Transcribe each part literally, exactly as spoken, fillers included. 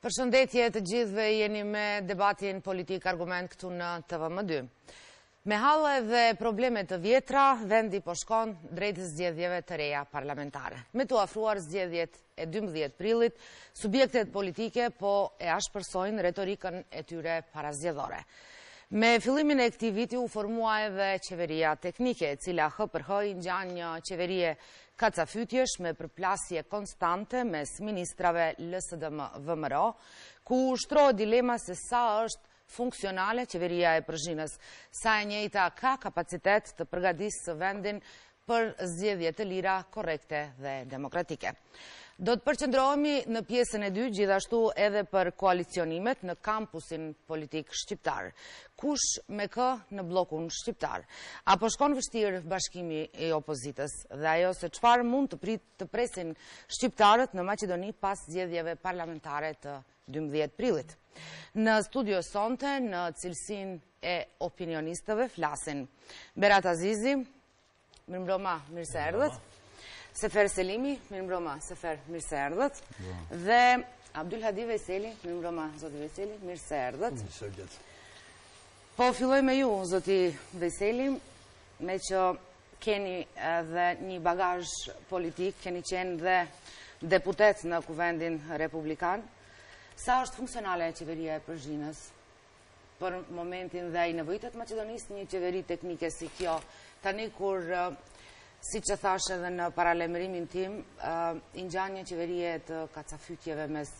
Përshëndetje të gjithëve, jeni me debatin politik argument këtu në T V M dy. Me halle dhe probleme të vjetra, vendi po shkon drejt zgjedhjeve të reja parlamentare. Me të afruar zgjedhjet e dymbëdhjetë prillit, subjektet politike po e ashpërsojnë retorikën e tyre parazgjedhore. Me fillimin e këtij viti u formua edhe qeveria teknike, e cila hë për hë i ngjan një qeverie kacafytjesh me përplasje konstante mes ministrave L S D M V M R O, ku ushtrohet dilema se sa është funksionale qeveria e Prishtinës, sa e njëjta ka kapacitet të përgatisë vendin për zgjedhje të lira, korrekte dhe demokratike. Do të përqendrohemi në pjesën e dy gjithashtu edhe për koalicionimet në kampusin politik shqiptar. Kush me kë në blokun shqiptar? Apo shkon vështirë bashkimi i opozitës dhe ajo se çfarë mund të prit të presin shqiptarët në Maqedoni pas zgjedhjeve parlamentare të dymbëdhjetë prillit. Në studio sonte, në cilësinë e opinionistëve flasin Berat Azizi, mirëmbrëma, mirë se erdhët. Sefer Selimi, mirëmbrëma, Sefer, mirë se erdhët. Dhe Abdul Hadi Veseli, mirëmbrëma, zoti Veseli, mirë se erdhët. Po filloj me ju, zoti Veseli, me që keni edhe një bagazh politik, keni qenë dhe deputet në Kuvendin Republikan. Sa është funksionale qeveria e Prishtinës për momentin dhe i nevojtat Maqedonisë një qeveri teknike si kjo, tani kur si që thash edhe në paralemërimin tim, i ngjan një qeverie të kacafytjeve mes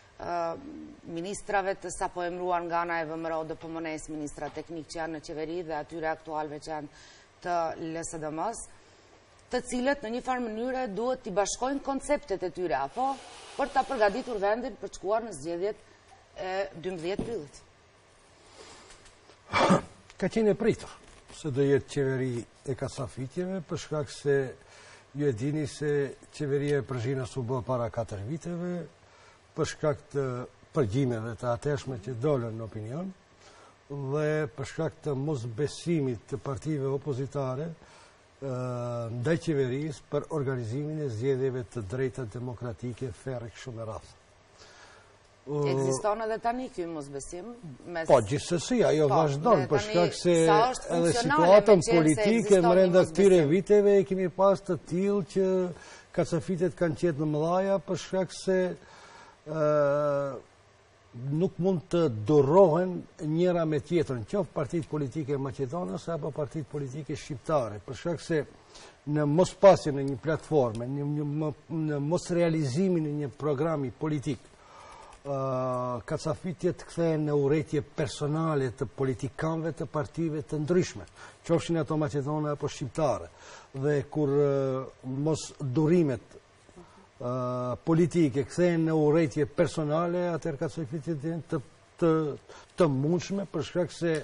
ministrave të sapo emëruar nga ana e V M R O dhe P M N-s, ministra teknik që janë në qeveri dhe atyre aktualve që janë të L S D M-s, të cilët në një farë mënyre duhet t'i bashkojnë konceptet e tyre, apo për ta përgatitur vendin për të shkuar në zgjedhjet e dymbëdhjetë prillit. Ka qenë e pritur se do jetë qeveri e kacafytjeve, për shkak se ju e dini se qeveria e Prishtinës u bë para katër viteve, për shkak të përgjimeve të ateshme që dolën në opinion, dhe për shkak të mosbesimit të partive opozitare ndaj qeverisë për organizimin e zgjedhjeve të drejta demokratike ferë kështu me radhë. Ekziston edhe tani ky mosbesim? Po, gjithsesi, ajo vazhdon, për shkak se edhe situatën politike brenda këtyre viteve e kemi pas të tillë që kacafytet kanë qenë në mëdhaja, për shkak se nuk mund të durohen njëra me tjetrën, qoftë partitë politike maqedonase apo partitë politike shqiptare, për shkak se në mos pasjen e një platforme, në mos realizimin e një programi politik, kacafytjet kthehen në urrëtie personale të politikanëve të partive të ndryshme, qofshin ato maqedone apo shqiptare, dhe kur mos durimet politike kthehen në urrëtie personale, atëherë kacafytjet janë të të të mundshme, për shkak se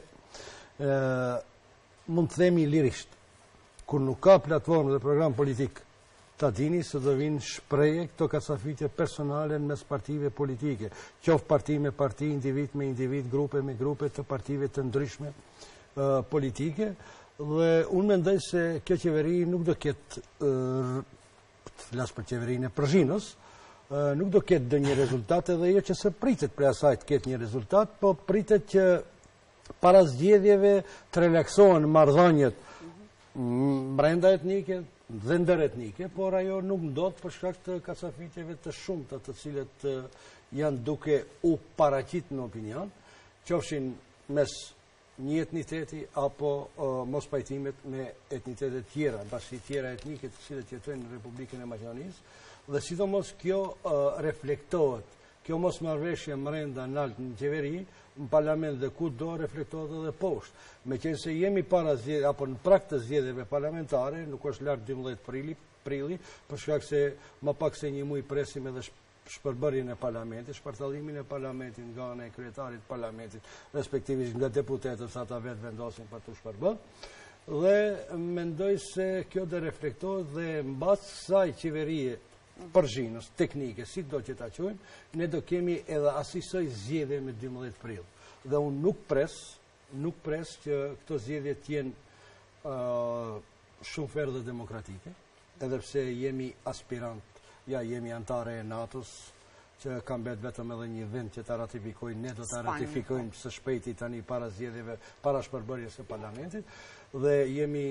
mund të themi lirisht, kur nuk ka platformë dhe program politik, ta dini se do vinë shprehje këto kacafytje personale në mes partive politike, qoftë parti me parti, individ me individ, grupe me grupe të partive të ndryshme politike, dhe unë mendoj se kjo qeveri nuk do ketë, flas për qeverinë e Prishtinës, nuk do ketë dhe një rezultat, edhe jo që se pritet për asaj të ketë një rezultat, po pritet që para zgjedhjeve të relaksohen marrëdhëniet brenda etnike dhe ndëretnike, por ajo nuk ndodh për shkak të kacafytjeve të shumta të cilët janë duke u paraqit në opinion, qofshin mes një etniteti apo mos pajtimet me etnitetet tjera, bashki tjera etnike të cilët jetojnë në Republikën e Maqedonisë, dhe sidomos kjo reflektohet, kjo mos marrëveshje brenda lart në qeveri, në parlament dhe ku do reflektohet edhe poshtë. Meqense jemi para zgjedhjeve apo në prag të zgjedhjeve parlamentare, nuk është lart dymbëdhjetë prilli, prilli, për shkak se më pak se një muaj presim edhe shpërbërjen e parlamentit, shpartallimin e parlamentit nga ana e kryetarit parlamentit, respektivisht nga deputetët sa ata vetë vendosin për të shpërbërë, dhe mendoj se kjo do reflektohet dhe mbas kësaj qeverie Prishtinës teknike, si do që ta quajmë, ne do kemi edhe asisoj zgjedhje me dymbëdhjetë prill. Dhe unë nuk pres, nuk pres që këto zgjedhje të jenë shumë ferë dhe demokratike, edhe pse jemi aspirant, ja jemi antare e NATO-s, që kam bet vetëm edhe një vend që ta ratifikojnë, ne do ta ratifikojnë së shpejti tani para zgjedhjeve, para shpërbërjes së parlamentit, dhe jemi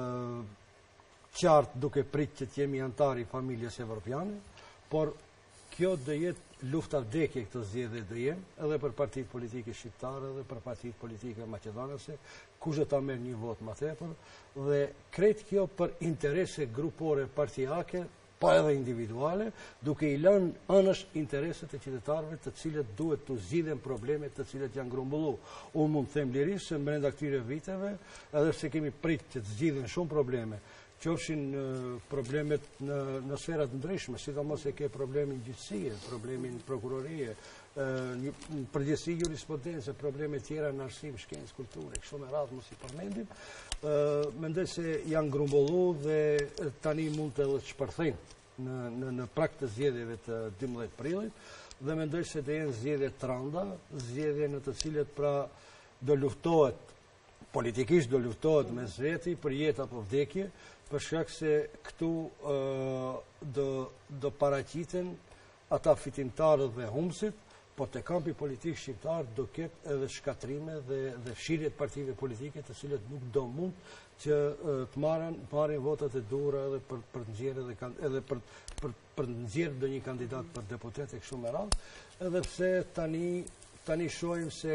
qartë duke prit që të jemi antari familjes evropiane, por kjo do jetë lufta vdekje këtë zgjedhje do jenë, edhe për partitë politike shqiptare, edhe për partitë politike maqedonase, kush do ta merr një vot më tepër, dhe krejt kjo për interese grupore partijake, po edhe individuale, duke i lënë anësh intereset e qytetarëve të cilët duhet të zgjidhen problemet të cilët janë grumbullu. Unë mund të them lirisht se brenda këtyre viteve, edhe pse kemi prit që të zgjidhen shumë probleme, qofshin problemet në, në sferat ndryshme, sidomos e ke problemin gjyqësie, problemin prokurorie, një përgjithësi jurisprudencë, probleme tjera në arsim, shkencë, kulturë, kështu me radhë mos i përmendim, mendoj se janë grumbullu dhe tani mund të edhe shpërthejnë në, në, në prag të zgjedhjeve të dymbëdhjetë prillit, dhe mendoj se të jenë zgjedhje të rënda, zgjedhje në të cilët pra do luftohet, politikisht do luftohet me zveti për jetë apo vdekje, për shkak se këtu uh, do, do paraqiten ata fitimtarët dhe humbësit, por të kampi politik shqiptar do ketë edhe shkatrime dhe, dhe fshirjet partive politike të cilët nuk do mund që uh, të marrin, marrin votat e duhura edhe për, për të nxjerrë edhe, edhe për, për, për të nxjerrë do një kandidat për deputet e kështu me radhë, edhe pse tani, tani shohim se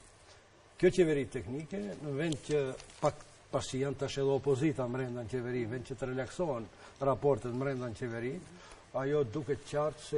kjo qeveri teknike, në vend që pak pasi janë tash edhe opozita mrenda në qeveri, vend që të relaksohen raportet mrenda në qeveri, ajo duket qartë se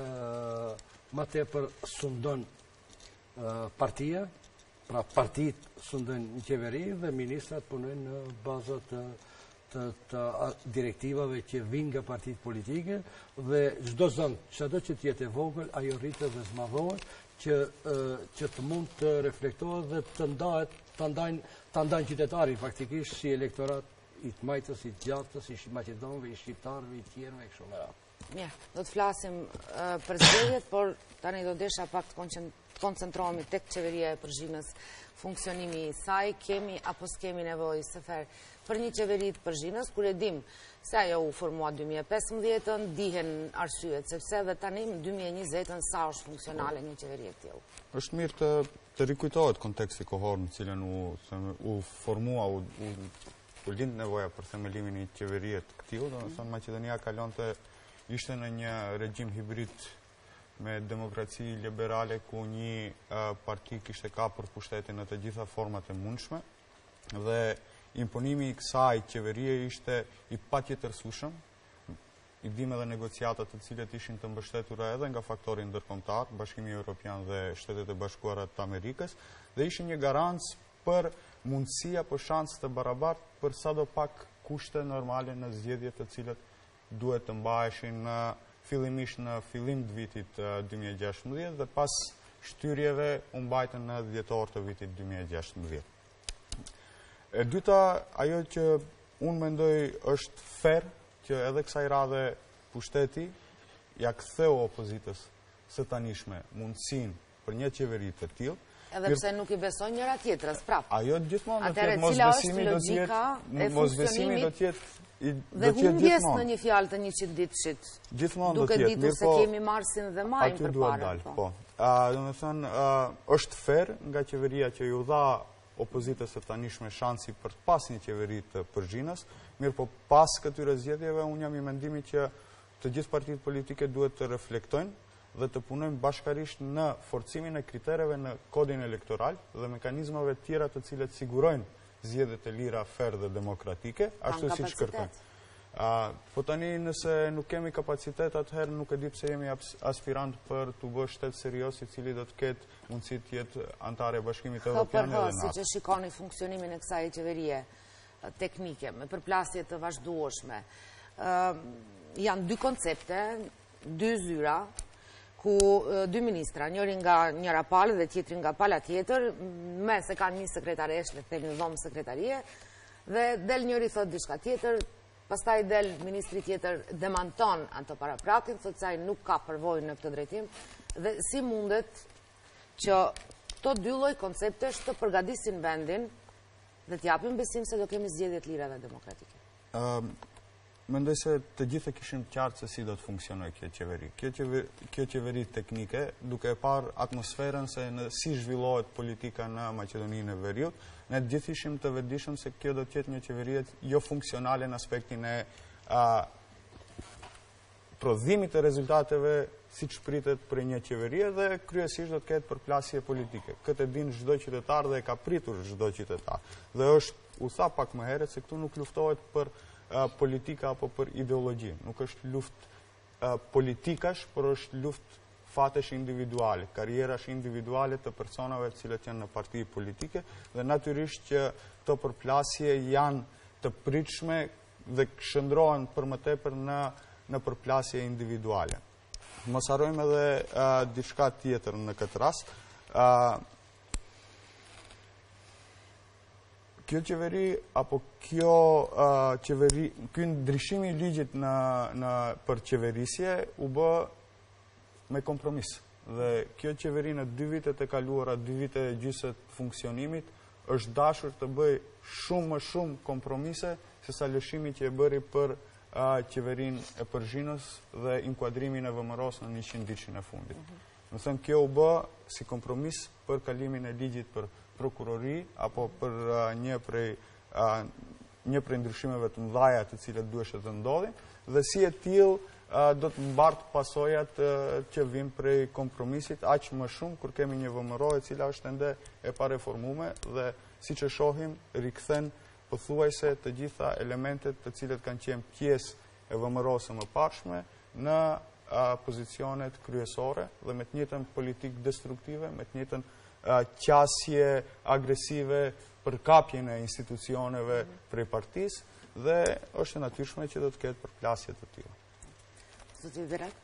uh, ma tepër sundon uh, partia, pra partit sundon në qeveri dhe ministrat punojnë në bazat të, të, të direktivave që vinë nga partit politike dhe çdo zonë, çdo që tjetë e vogël, ajo rritet dhe zmadhohet që, uh, që të mund të reflektohet dhe të ndahet, të ndajnë të ndajnë qytetarin faktikisht si elektorat i të majtës, i të gjatës, i maqedonëve, i shqiptarëve, i tjerëve, kështu me radhë. Mirë, do të flasim uh, për zgjedhjet, por tani do desha pak të koncentrohemi tek qeveria e Përzhinës, funksionimi i saj, kemi apo s'kemi nevojë së fer për një qeveri të Përzhinës, kur e dim se ajo u formua dy mijë e pesëmbëdhjetë, dihen arsyet, sepse dhe tani në dy mijë e njëzet sa është funksionale një qeveri e tillë. Është mirë të, të rikujtohet konteksti kohor në cilën u, u formua, u, u, u lind nevoja për themelimin e një qeverie të këtillë, domethënë Maqedonia kalonte ishte në një regjim hibrid me demokraci liberale ku një uh, parti kishte kapur pushtetin në të gjitha format e mundshme dhe imponimi i kësaj qeverie ishte i patjetërsueshëm. I dim edhe negociatat të cilet ishin të mbështetura edhe nga faktori ndërkombëtar, Bashkimi Evropian dhe Shtetet e Bashkuara të Amerikës, dhe ishin një garancë për mundësi apo shans të barabartë për sadopak kushte normale në zgjedhjet të cilat duhet të mbaheshin në fillimisht në fillim të vitit dy mijë e gjashtëmbëdhjetë dhe pas shtyrjeve u mbajtën në dhjetor të vitit dy mijë e gjashtëmbëdhjetë. E dyta, ajo që unë mendoj është fer që edhe kësaj radhe pushteti ja ktheu opozitës së tanishme mundësinë për një qeveri të tillë. Edhe pse nuk i besojnë njëra tjetrës, prap. Ajo gjithmonë do të jetë mosbesimi do të jetë mosbesimi do të jetë dhe humbjes në një fjalë të njëqind ditëshit. Gjithmonë do të jetë. Duke ditur se po, kemi marsin dhe majin përpara. Po. po. Domethënë është fer nga qeveria që ju dha opozitës së tanishme shansi për të pas një qeveri të Përzhinës, mirë po pas këtyre zgjedhjeve unë jam i mendimit që të gjithë partitë politike duhet të reflektojnë dhe të punojmë bashkarisht në forcimin e kritereve në kodin elektoral dhe mekanizmave tjera të cilet sigurojnë zgjedhjet e lira, fer dhe demokratike, ashtu si shkërtojnë. Po tani nëse nuk kemi kapacitet, atëherë nuk e di pse jemi aspirant për të bërë shtet serios i cili do të ketë mundësi të jetë antare e Bashkimit Evropian dhe NATO. Si që shikoni funksionimin e kësaj qeverie teknike, me përplasje të vazhdueshme, janë dy koncepte, dy zyra, ku dy ministra, njëri nga njëra palë dhe tjetri nga pala tjetër, me se kanë një sekretaresh, le të themi dhomë sekretarie, dhe del njëri thot diçka tjetër, pastaj del ministri tjetër demanton ato paraprakin, thot se ai nuk ka përvojë në këtë drejtim, dhe si mundet që këto dy lloj konceptesh të përgatisin vendin dhe t'japin besim se do kemi zgjedhje të lira dhe demokratike. Um, mendoj se të gjithë kishim qartë se si do të funksionojë kjo qeveri. Kjo qeveri, kjo qeveri teknike, duke e parë atmosferën se në si zhvillohet politika në Maqedoninë e Veriut, ne të gjithë ishim të vetëdijshëm se kjo do të jetë një qeveri jo funksionale në aspektin e a, prodhimit të rezultateve siç pritet për një qeveri dhe kryesisht do të ketë përplasje politike. Këtë e din çdo qytetar dhe e ka pritur çdo qytetar. Dhe është u tha pak më herët se këtu nuk luftohet për uh, politika apo për ideologji. Nuk është luft uh, politikash, por është luft fatesh individuale, karrierash individuale të personave të cilët janë në parti politike dhe natyrisht që këto përplasje janë të pritshme dhe shndrohen për më tepër në në përplasje individuale. Mos harrojmë edhe uh, diçka tjetër në këtë rast. Uh, Kjo qeveri, apo kjo uh, qeveri, kjo ndryshimi i ligjit në, në për qeverisje u bë me kompromis. Dhe kjo qeveri në dy vitet e kaluara, dy vite e gjysë të funksionimit, është dashur të bëj shumë më shumë kompromise se sa lëshimi që e bëri për uh, qeverin e Përzhinës dhe inkuadrimin e V M R-os në njëqind ditëshin e fundit. Mm -hmm. Më thënë, kjo u bë si kompromis për kalimin e ligjit për prokurori, apo për uh, një prej uh, një prej ndryshimeve të mëdhaja të cilët duheshe të ndodhin, dhe si e tillë uh, do të mbartë pasojat uh, që vijnë prej kompromisit, aq më shumë kur kemi një V M R e cila është ende e pareformuar dhe siç e shohim rikthen pothuajse të gjitha elementet të cilët kanë qenë pjesë e V M R-s së mëparshme në uh, pozicionet kryesore dhe me të njëjtën politikë destruktive, me të njëjtën qasje agresive për kapjen e institucioneve prej partisë dhe është e natyrshme që do të ketë përplasje të tilla. Zoti Berat?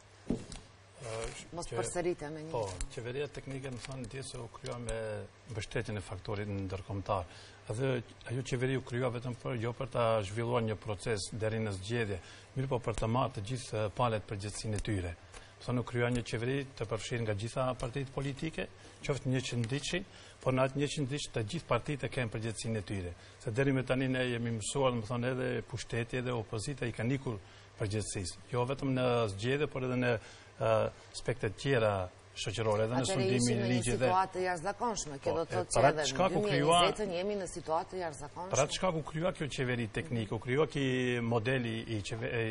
Mos përsërite me një. Po, qeveria teknike më thonë di se u kryo me mbështetjen e faktorit ndërkombëtar. Edhe ajo qeveri u kryo vetëm për jo për ta zhvilluar një proces deri në zgjedhje, mirë po për të marrë të gjithë palët përgjegjësinë e tyre. Thonë u kryo një qeveri të përfshirë nga gjitha partitë politike, qoftë njëqind, por në atë njëqind të gjithë partitë e kenë përgjegjësinë e tyre. Se deri me tani ne jemi mësuar, më thonë edhe pushteti dhe opozita i kanë ikur përgjegjësisë. Jo vetëm në zgjedhje, por edhe në aspekte tjera shoqërore edhe në sundimin e ligjit dhe. Atëherë ishim në një situatë jashtëzakonshme, kjo do të thotë që edhe në dy mijë e njëzet jemi në situatë jashtëzakonshme. Për atë çka u krija kjo qeveri teknike, u krija ky modeli i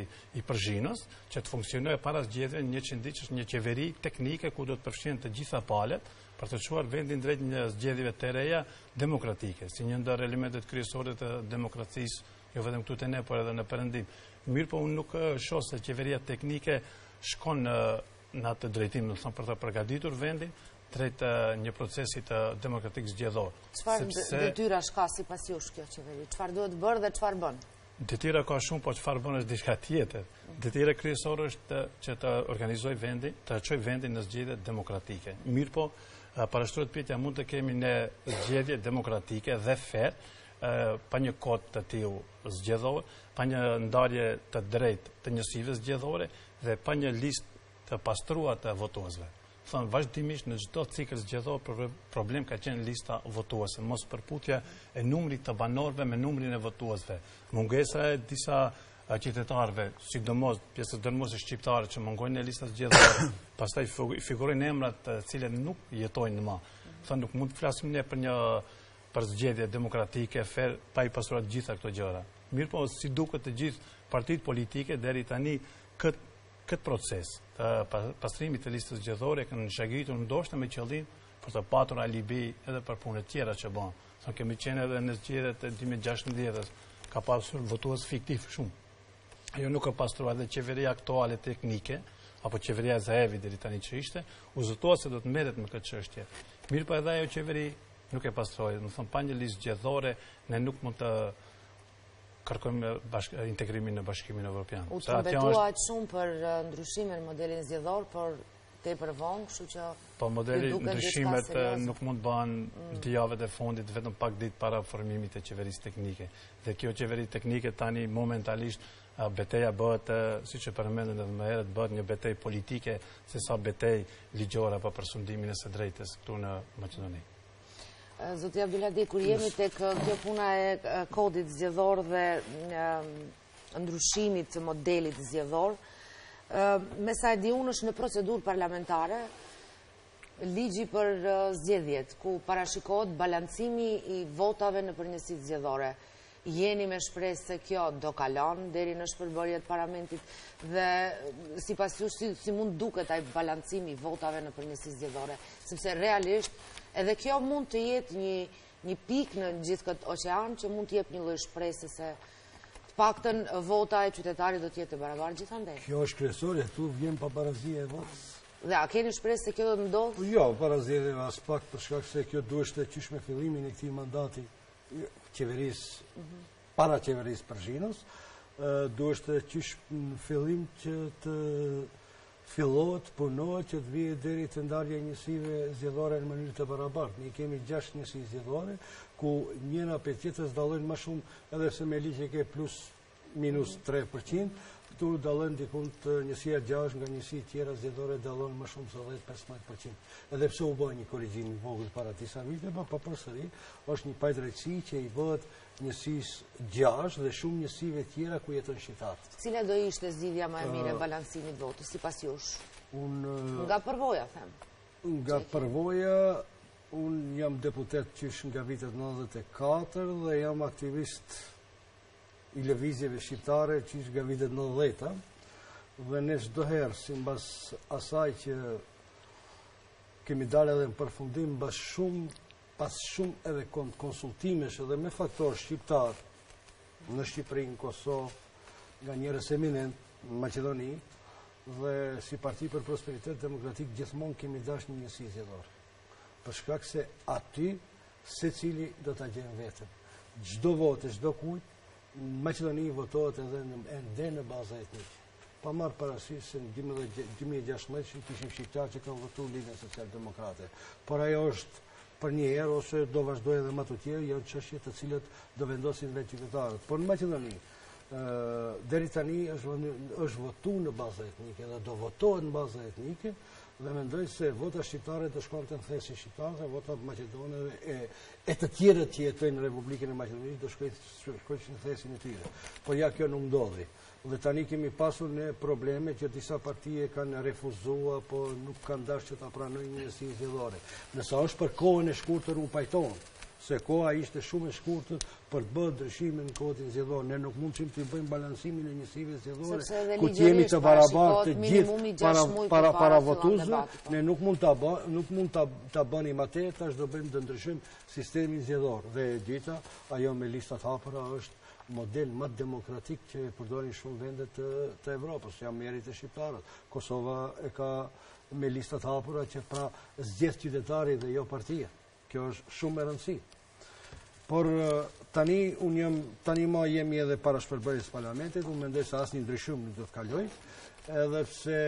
i Përzhinës që të funksionojë para zgjedhjeve njëqind ditë është një qeveri teknike ku do të përfshihen të gjitha palët për të çuar vendin drejt një zgjedhjeve të reja demokratike, si një ndër elementet kryesore të demokracisë, jo vetëm këtu te ne, por edhe në Perëndim. Mirë, po unë nuk shoh se qeveria teknike shkon në në atë drejtim, do të thonë për të përgatitur vendin drejt një procesi të demokratik zgjedhor. Çfarë detyra ka sipas jush kjo qeveri? Çfarë duhet bërë dhe çfarë bën? Detyra ka shumë, po çfarë bën është diçka tjetër. Detyra kryesore është që të organizojë vendin, të çojë vendin në zgjedhje demokratike. Mirë, po parashtrohet pyetja, mund të kemi në zgjedhje demokratike dhe fer, pa një kod të tillë zgjedhor, pa një ndarje të drejtë të njësive zgjedhore dhe pa një listë të pastruar të votuesve. Thonë, vazhdimisht në çdo cikël zgjedhor problem ka qenë lista votuese, mos përputhja e numrit të banorëve me numrin e votuesve. Mungesa e disa qytetarëve, sidomos pjesë dërmuese shqiptare që mungojnë në listat zgjedhore, pastaj figurojnë emra të cilët nuk jetojnë më. Thonë, nuk mund të flasim ne për një për zgjedhje demokratike, fer, pa i pasuar të gjitha këto gjëra. Mirë, po si duket të gjithë partitë politike deri tani këtë Këtë proces të pastrimit të listës zgjedhore kanë shagritur ndoshta me qëllim për të patur alibi edhe për punët tjera që bën. Sa kemi qenë edhe në zgjedhjet e dy mijë e gjashtëdhjetë ka pasur votues fiktiv shumë. Ajo nuk ka pastruar edhe qeveria aktuale teknike apo qeveria e Zaevi deri tani që ishte, u zëtoa se do të merret me këtë çështje. Mirë, po edhe ajo qeveri nuk e pastroi, do të thonë pa një listë zgjedhore ne nuk mund të kërkojmë integrimin në Bashkimin Evropian. U trembetuat shumë për ndryshimin në modelin zgjedhor, por tepër vonë, kështu që po modeli ndryshimet nuk mund bëhen dy javët e fundit, vetëm pak ditë para formimit të qeverisë teknike. Dhe kjo qeveri teknike tani momentalisht betejë bëhet, siç e përmendën edhe më herët, bëhet një betejë politike sesa betejë ligjore apo për sundimin e së drejtës këtu në Maqedoni. Zoti Abdulhadi, kur jemi tek kjo puna e kodit zgjedhor dhe ndryshimit të modelit zgjedhor. Me sa e di unë është në procedurë parlamentare ligji për zgjedhjet, ku parashikohet balancimi i votave në përgjithësi zgjedhore. Jeni me shpresë se kjo do kalon deri në shpërbërjet parlamentit dhe sipas jush si, si mund duket ai balancimi i votave në përgjithësi zgjedhore, sepse realisht edhe kjo mund të jetë një një pikë në gjithë këtë oqean që mund të jep një lloj shpresë se të paktën vota e qytetarit do të jetë e barabartë gjithandej. Kjo është kryesore, tu vjen paparazia e votës. Dhe a keni shpresë se kjo do të ndodhë? Jo, parazia as pak për shkak se kjo duhet të qysh me fillimin e këtij mandati qeverisë, para qeverisë Përzhinos, duhet të qysh në fillim që të fillohet, punohet që të vijë deri të ndarja njësive zgjedhore në mënyrë të barabartë. Ne kemi gjashtë njësi zgjedhore, ku njëra për tjetrës dallojnë më shumë, edhe se me ligj e ke plus minus tre përqind, këtu dallojnë dikun të njësia gjashtë nga njësi tjera zgjedhore dallojnë më shumë se dhjetë pesëmbëdhjetë përqind. Edhe pse u bë një korrigjim i vogël para disa viteve, pa përsëri është një padrejtësi që i bëhet njësisë gjashtë dhe shumë njësive tjera ku jeton shqiptarët. Cila do ishte zgjidhja më e mirë e balancimit votës sipas jush? Unë Nga përvoja them. Nga përvoja, unë jam deputet qysh nga vitet nëntëdhjetë e katër dhe jam aktivist i lëvizjeve shqiptare qysh nga vitet nëntëdhjetë, dhe ne çdo herë sipas asaj që kemi dalë edhe në përfundim mbas shumë pas shumë edhe konsultimesh edhe me faktor shqiptar në Shqipëri, në Kosovë, nga njerëz eminent në Maqedoni, dhe si Parti për Prosperitet Demokratik gjithmonë kemi dashur një njësi zgjedhore. Për shkak se aty secili do ta gjejë veten. Çdo votë, çdo kujt në Maqedoni votohet edhe në, edhe në bazë etnike. Pa marrë parasysh se në dy mijë e gjashtëdhjetë kishim shqiptarë që kanë votuar Lidhjen Social-Demokrate. Por ajo është për një herë ose do vazhdojë edhe më të tjerë, janë çështje të cilat do vendosin vetë qytetarët. Por në Maqedoni, deri tani është është votuar në bazë etnike dhe do votohet në bazë etnike, dhe mendoj se vota shqiptare do shkonte në thesin shqiptarë, vota maqedone e, e të tjerët që jetojnë në Republikën e Maqedonisë do shkojnë në thesin e tyre. Por ja kjo nuk ndodhi. Dhe tani kemi pasur ne probleme që disa partije kanë refuzuar, po nuk kanë dashur që ta pranojnë një njësi zgjedhore. Nëse është për kohën e shkurtër u pajton, se koha ishte shumë e shkurtër për të bërë ndryshime në kodin zgjedhor. Ne nuk mundshim të bëjmë balancimin e njësive zgjedhore, ku të jemi të barabartë të gjithë para para para votuesve, ne nuk mund ta nuk mund ta ta bënim atë, tash do bëjmë të ndryshojmë sistemin zgjedhor. Dhe e dyta, ajo me listat hapura është model më demokratik që përdorin shumë vende të, të Evropës, jam merit e shqiptarët. Kosova e ka me listat hapura që pra zgjedh qytetari dhe jo partia. Kjo është shumë e rëndësishme. Por tani unë jam tani më jemi edhe para shpërbërjes parlamentit, unë mendoj se asnjë ndryshim nuk do të kaloj, edhe pse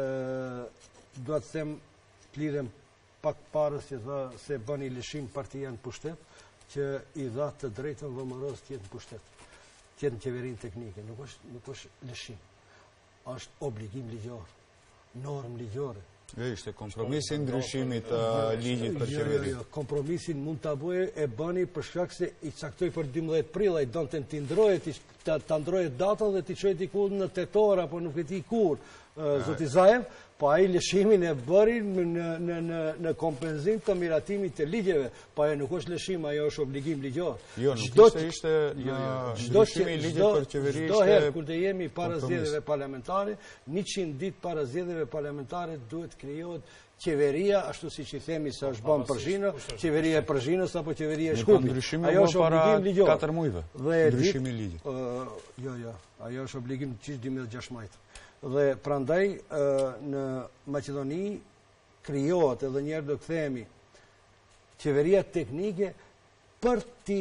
do të them të lidhem pak parës që tha se bëni lëshim partia në pushtet, që i dha të drejtën V M R-s të jetë në pushtet, të jetë në qeverinë teknike. Nuk është nuk është lëshim, është obligim ligjor, normë ligjore. Jo, ishte kompromisin ndryshimit të ligjit për qeveri. Jo, jo, kompromisin mund ta bëjë e bëni për shkak se i caktoi për dymbëdhjetë prill, ai donte të ndroje, ta ndroje datën dhe t'i çojë diku në tetor apo nuk e di kur, zoti Zaev, po ai lëshimin e bëri në në në në kompenzim të miratimit të ligjeve, po ajo nuk është lëshim, ajo është obligim ligjor. Jo, nuk ishte ishte ndryshimi i ligjit për qeveri. Çdo herë kur të jemi para zgjedhjeve parlamentare, njëqind ditë para zgjedhjeve parlamentare duhet krijohet qeveria, ashtu siç i themi se është bën Përzhinë, qeveria e Përzhinës apo qeveria e Shkupit. Ajo është obligim ligjor. katër muajve. Ndryshimi i ligjit. Jo, jo, ajo është obligim qish dy mijë e gjashtëdhjetë. Dhe prandaj në Maqedoni krijohet edhe një herë do kthehemi qeveria teknike për të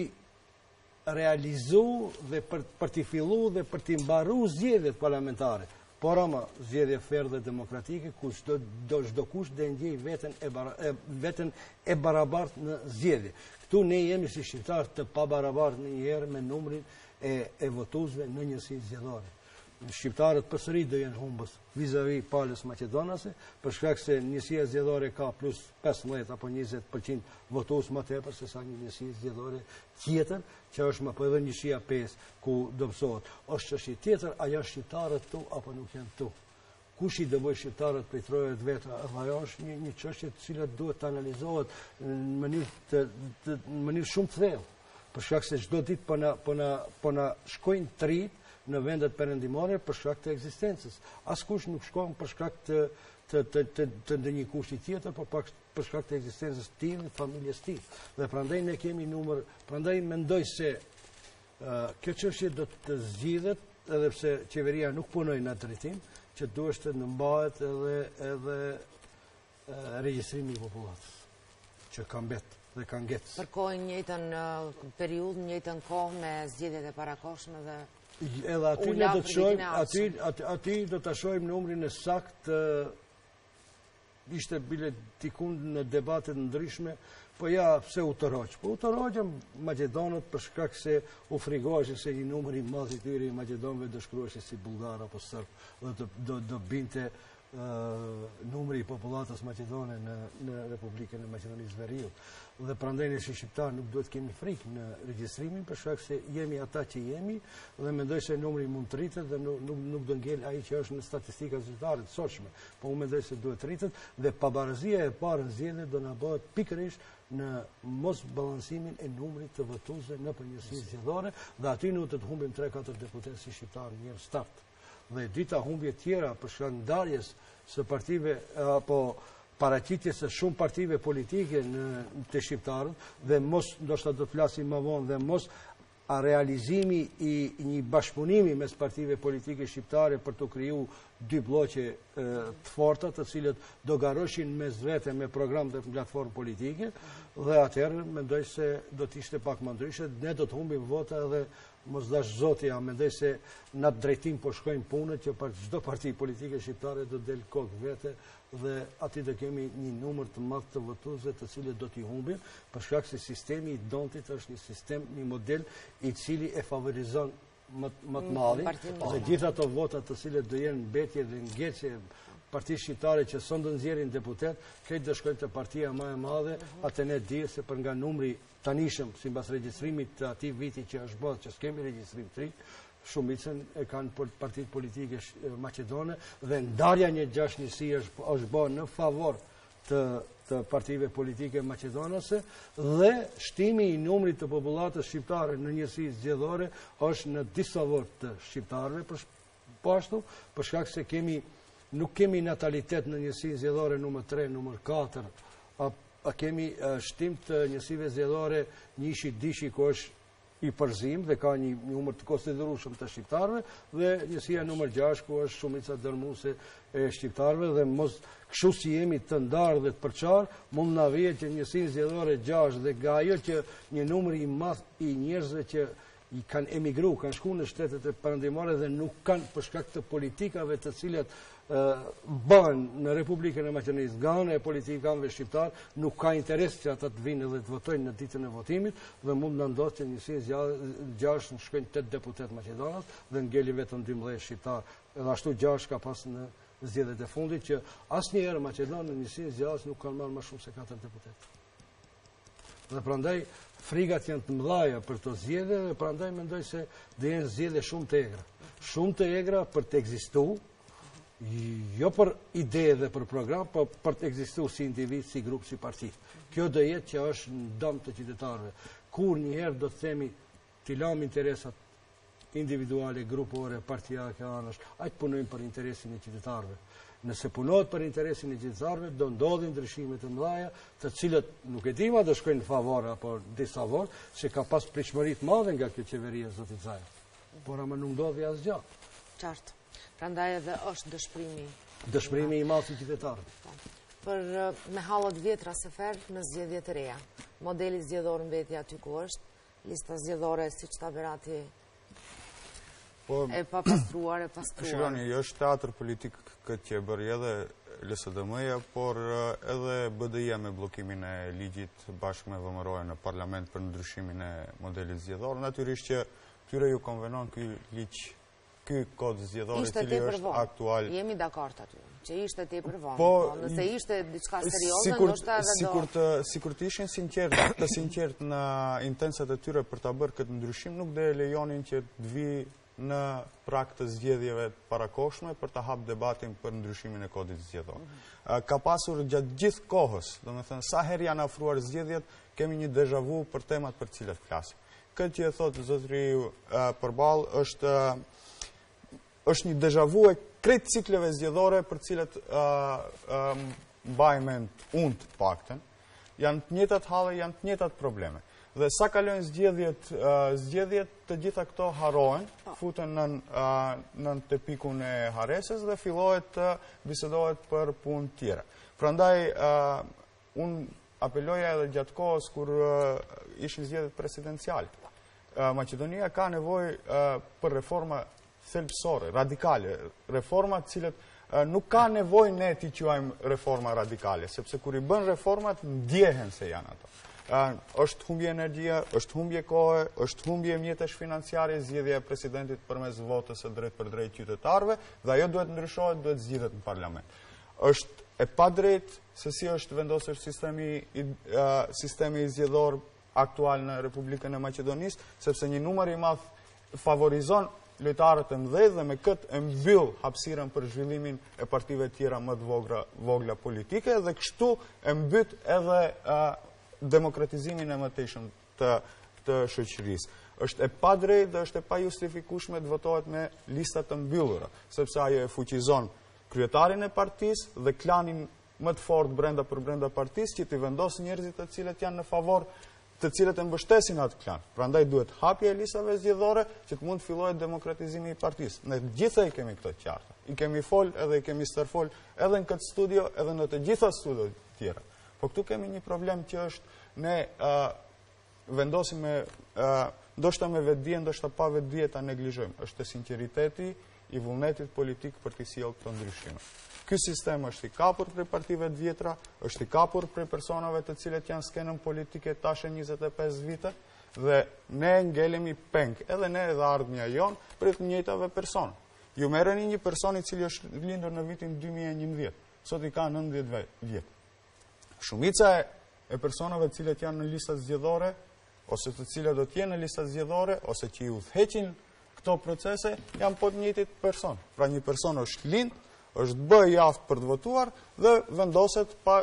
realizuar dhe për për të filluar dhe për të mbaruar zgjedhjet parlamentare. Por ama zgjedhje fair dhe demokratike ku çdo do çdo kush dhe ndjej veten e, bara, e veten e barabartë në zgjedhje. Ktu ne jemi si shqiptar të pabarabartë në një herë me numrin e, e votuesve në njësi zgjedhore. shqiptarët pësëri do jenë humbës vis-a-vis palës maqedonase, për shkak se njësia zgjedhore ka plus pesëmbëdhjetë apo njëzet përqind votues më tepër se sa një njësi zgjedhore tjetër, që është më po edhe njësia pesë ku dobësohet. Është çështje tjetër, a janë shqiptarët tu apo nuk janë tu. Kush i dëvoj shqiptarët për trojet vetra, ajo është një, një çështje të cilat duhet të analizohet në mënyrë të, të, në mënyrë shumë të thellë. Për shkak se çdo ditë po na po na po na shkojnë të rit në vendet perëndimore për shkak të ekzistencës. Askush nuk shkon për shkak të të të të, të ndonjë kushti tjetër, por pak për shkak të ekzistencës të tij dhe familjes së tij. Dhe prandaj ne kemi numër, prandaj mendoj se uh, kjo çështje do të zgjidhet, edhe pse qeveria nuk punoi në atë drejtim, që duhet të nëmbahet edhe edhe uh, regjistrimi i popullatës, që ka mbet dhe ka ngecë. Për kohën njëjtën uh, periudhë, njëjtën kohë me zgjedhjet e parakohshme dhe edhe aty ne do të shohim, aty aty, aty do ta shohim numrin e saktë, uh, ishte bile dikund në debate të ndryshme, po ja pse u tërhoq. Po u tërhoqën maqedonët për shkak se u frigoheshin se një numër i madh i tyre i maqedonëve do shkruheshin si bullgar apo serb, dhe do do, do binte uh, numri i popullatës maqedone në në Republikën e Maqedonisë Veriut. Dhe prandaj ne si shqiptar nuk duhet kemi frikë në regjistrimin, për shkak se jemi ata që jemi, dhe mendoj se numri mund të rritet dhe nuk nuk, nuk do ngel ai që është në statistika zyrtare të sotshme. Po unë mendoj se duhet rritet dhe pabarazia e parë në zgjedhje do na bëhet pikërisht në mos balansimin e numrit të votuesve në përgjithësi zgjedhore, dhe aty nuk do të humbim tre katër deputetë si shqiptar në një start. Dhe dita humbje tjera për shkak ndarjes së partive apo paraqitjes së shumë partive politike në të shqiptarët, dhe mos ndoshta do të flasim më vonë, dhe mos a realizimi i një bashkëpunimi mes partive politike shqiptare për të kriju dy bloqe e, të forta, të cilët do garoshin mes vete me program dhe platformë politike, dhe atëherë mendoj se do të ishte pak më ndryshe, ne do të humbim vota edhe mos dash zoti, a mendoj se në atë drejtim po shkojnë punët që për çdo parti politike shqiptare do del kokë vete, dhe aty do kemi një numër të madh të votuesve të cilët do t'i humbim, për shkak se sistemi i dontit është një sistem, një model i cili e favorizon më më të madhin, dhe gjithë ato vota të cilët do jenë mbetje dhe ngecje partisë shqiptare që son do nxjerrin deputet, këtë do shkojnë te partia më e madhe, atë ne di se për nga numri tanishëm sipas regjistrimit të atij viti që është bërë, që s'kemi regjistrim të ri, shumicën e kanë partitë politike maqedone, dhe ndarja një gjashtë njësi është, është bërë në favor të, të partive politike maqedonase, dhe shtimi i numrit të popullatës shqiptare në njësi zgjedhore është në disfavor të shqiptarëve, për pashtu, për shkak se kemi nuk kemi natalitet në njësi zgjedhore numër tre, numër katër, a, a kemi a, shtim të njësive zgjedhore njëshi dishi ku është i përzim dhe ka një numër të konsiderueshëm të shqiptarëve, dhe njësia numër gjashtë ku është shumica dërmuese e shqiptarëve, dhe mos kështu si jemi të ndarë dhe të përçar, mund na vihet që njësinë zgjedhore gjashtë dhe nga ajo që një numër i madh i njerëzve që i kanë emigru, kanë shku në shtetet e perëndimore dhe nuk kanë për shkak të politikave të cilat bëhen në Republikën e Maqedonisë nga ana e politikanëve shqiptar, nuk ka interes që ata të vinë dhe të votojnë në ditën e votimit, dhe mund na ndodhë që njësia gjashtë në shkojnë tetë deputet maqedonas dhe ngeli vetëm dymbëdhjetë shqiptar. Edhe ashtu gjashtë ka pas në zgjedhjet e fundit, që asnjëherë Maqedonia në njësinë gjashtë nuk kanë marrë më shumë se katër deputet. Dhe prandaj frigat janë të mëdha për të zgjedhje, dhe prandaj mendoj se do jenë zgjedhje shumë të egra. Shumë të egra për të ekzistuar, jo për ide dhe për program, por për të ekzistuar si individ, si grup, si parti. Kjo do jetë që është në dëm të qytetarëve. Kur njëherë do të themi t'i lam interesat individuale, grupore, partijake, anësh, aq punojmë për interesin e qytetarëve. Nëse punohet për interesin e qytetarëve, do ndodhin ndryshime të mëdha, të cilët nuk e di ma do shkojnë në favor apo disfavor, se ka pas pritshmëri të madhe nga kjo qeveria e zotit Zaev. Por ama nuk ndodhi asgjë. Qartë. Prandaj edhe është dëshpërimi. Dëshpërimi i madh i qytetarëve. Për me hallat vjetra se ferë në zgjedhje të reja. Modeli zgjedhor mbeti aty ku është, lista zgjedhore siç ta Berati po, e pa pastruar, e pastruar. Shikoni, është teatr politik këtë që e bëri edhe L S D M-ja, por edhe B D I-ja me bllokimin e ligjit bashkë me V M R-in në parlament për ndryshimin e modelit zgjedhor. Natyrisht që tyre ju konvenon ky ligj ky kod zgjedhor i Ishte cili tepër është vonë. aktual. Jemi dakord aty, që ishte tepër vonë. Po, Po, nëse ishte diçka serioze, sikur ndoshta edhe do. sikur të sikur të ishin sinqert, të sinqert në intencet e tyre për ta bërë këtë ndryshim, nuk do e lejonin që të vi në prag të zgjedhjeve të parakohshme për të hap debatin për ndryshimin e kodit zgjedhor. Ka pasur gjatë gjithë kohës, domethënë sa herë janë afruar zgjedhjet, kemi një deja vu për temat për të cilat flasim. Këtë që e thotë zotëri përballë është është një deja vu e krejt cikleve zgjedhore për cilat mbaj mend unë të paktën, janë të njëjtat halle, janë të njëjtat probleme. Dhe sa kalojnë zgjedhjet, zgjedhjet të gjitha këto harohen, futen në të pikun e haresës dhe fillohet të bisedohet për punë tjera. Prandaj, unë apeloja edhe gjatë kohës kur ishin zgjedhjet presidenciale. Maqedonia ka nevojë për reforma thelbësore, radikale, reforma të cilët nuk ka nevojë ne t'i quajmë reforma radikale, sepse kur i bën reformat ndjehen se janë ato. Është humbje energjia, është humbje kohë, është humbje mjetesh financiare, zgjedhja e presidentit përmes votës së drejt për drejt qytetarëve, dhe ajo duhet ndryshohet, duhet zgjidhet në parlament. Është e padrejtë se si është vendosur sistemi sistemi zgjedhor aktual në Republikën e Maqedonisë, sepse një numër i madh favorizon lojtarët e mëdhenj dhe me këtë e mbyll hapësirën për zhvillimin e partive tjera më të vogla, vogla politike dhe kështu e mbyt edhe demokratizimin e mëtejshëm të, të shoqërisë. Është e padrejtë dhe është e pajustifikueshme të votohet me lista të mbyllura, sepse ajo e fuqizon kryetarin e partisë dhe klanin më të fortë brenda për brenda partisë që t'i vendos njerëzit të cilët janë në favor, të cilët e mbështesin atë klan. Prandaj duhet hapja e listave zgjedhore që të mund të fillojë demokratizimi i partisë. Ne gjithë i kemi këtë qartë. I kemi fol edhe i kemi stërfol edhe në këtë studio, edhe në të gjitha studiot tjera. Po këtu kemi një problem që është ne uh, vendosim me uh, ndoshta me vetdije, ndoshta pa vetdije ta neglizhojmë. Është sinqeriteti i vullnetit politik për të sjellë këto ndryshime. Ky sistem është i kapur prej partive të vjetra, është i kapur prej personave të cilët janë skenën politike tash e njëzet e pesë vite dhe ne ngelemi peng, edhe ne edhe ardhmja jon për të njëjtave persona. Ju merreni një person i cili është lindur në vitin dy mijë e njëmbëdhjetë, sot i ka nëntëdhjetë vjet. Shumica e personave të cilët janë në listat zgjedhore, ose të cilët do të jenë në listat zgjedhore, ose që i udhëheqin këto procese, janë po të njëjtit person. Pra një person është lind, është bë i aftë për të votuar dhe vendoset, pa,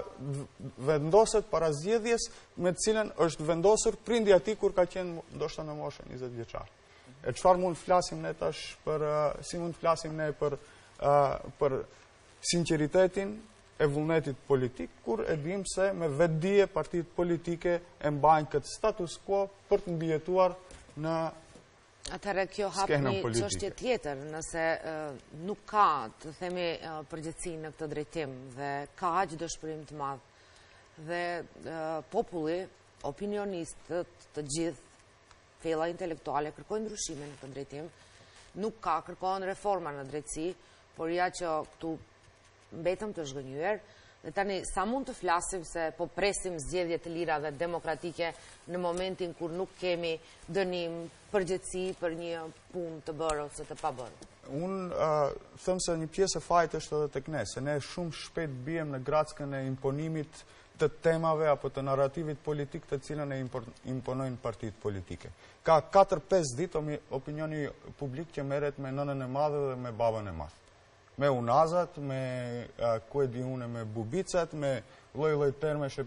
vendoset para zgjedhjes me të cilën është vendosur prindi ati kur ka qenë ndoshta në moshën njëzet vjeçar. E çfarë mund flasim ne tash për uh, si mund flasim ne për uh, për sinqeritetin e vullnetit politik, kur e dim se me vetdije partitë politike e mbajnë këtë status quo për të mbijetuar në Atëherë kjo hap një çështje tjetër, nëse uh, nuk ka, të themi, uh, përgjegjësi në këtë drejtim dhe ka aq dëshpërim të madh dhe uh, populli, opinionistët, të gjithë, thella intelektuale kërkojnë ndryshime në këtë drejtim, nuk ka, kërkojnë reforma në drejtësi, por ja që këtu mbetëm të zhgënjyer. Dhe tani, sa mund të flasim se po presim zgjedhje të lira dhe demokratike në momentin kur nuk kemi dënim, përgjegjësi për një punë të bërë ose të pa bërë? Unë uh, them se një pjesë e fajit është edhe tek ne, se ne shumë shpejt bijem në grackën e imponimit të temave apo të narrativit politik të cilën e imponojnë partitë politike. Ka katër pesë ditë opinioni publik që merret me nënën e madhe dhe me babën e madh. Me unazat, me uh, ku e di une, me bubicat, me lloj-lloj termesh,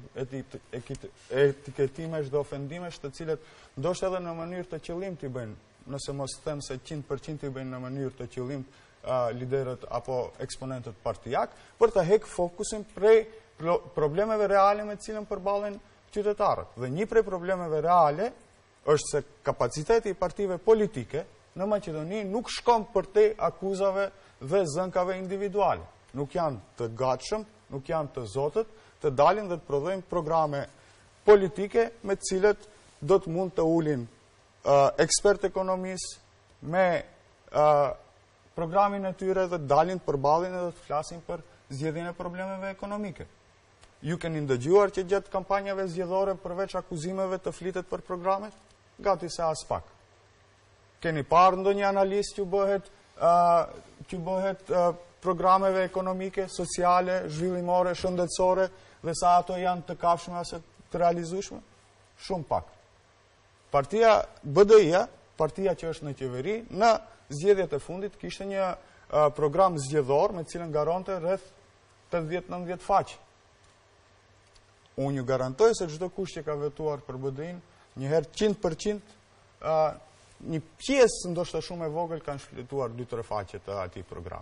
etiketimesh dhe ofendimesh të cilët ndoshta edhe në mënyrë të qëllim t'i bëjnë, nëse mos them se njëqind përqind t'i bëjnë në mënyrë të qëllim uh, liderët apo eksponentët partijak, për të heq fokusin prej pro problemeve reale me cilën përballen qytetarët. Dhe një prej problemeve reale është se kapaciteti i partive politike në Maqedoni nuk shkon për te akuzave dhe zënkave individuale. Nuk janë të gatshëm, nuk janë të zotët, të dalin dhe të prodhojnë programe politike me cilët do të mund të ulin uh, ekspert ekonomisë me uh, programin e tyre dhe dalin përballin edhe të flasin për zgjedhjen e problemeve ekonomike. Ju keni ndëgjuar që gjatë kampanjave zgjedhore përveç akuzimeve të flitet për programet? Gati se as pak. Keni parë ndonjë analist që bëhet që bëhet programeve ekonomike, sociale, zhvillimore, shëndetësore, dhe sa ato janë të kafshme ose të realizueshme? Shumë pak. Partia B D I-a, partia që është në qeveri, në zgjedhjet e fundit kishte një program zgjedhor me cilën garantonte rreth tetëdhjetë nëntëdhjetë faqe. Unë ju garantoj se çdo kush që ka votuar për B D I-n, njëherë njëqind përqind një pjesë ndoshta shumë e vogël kanë shfletuar dy tre faqe të atij programi.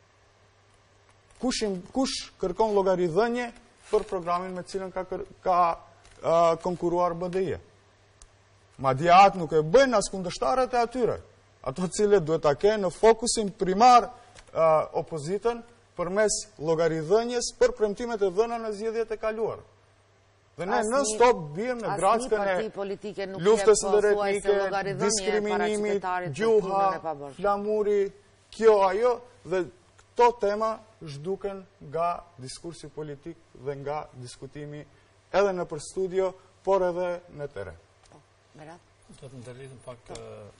Kush, kush kërkon llogaridhënie për programin me cilën ka, ka uh, konkuruar B D I-a? Madje atë nuk e bëjnë as kundërshtarët e atyre, ato cilët duhet ta kenë në fokusin primar uh, opozitën përmes llogaridhënies për premtimet e dhëna në zgjedhjet e kaluara. Dhe ne non stop bijmë në grackën e luftës ndër etnike, diskriminimit, gjuha, flamuri, kjo ajo, dhe këto tema zhduken nga diskursi politik dhe nga diskutimi edhe në për studio, por edhe në teren. Do të ndërlidhëm pak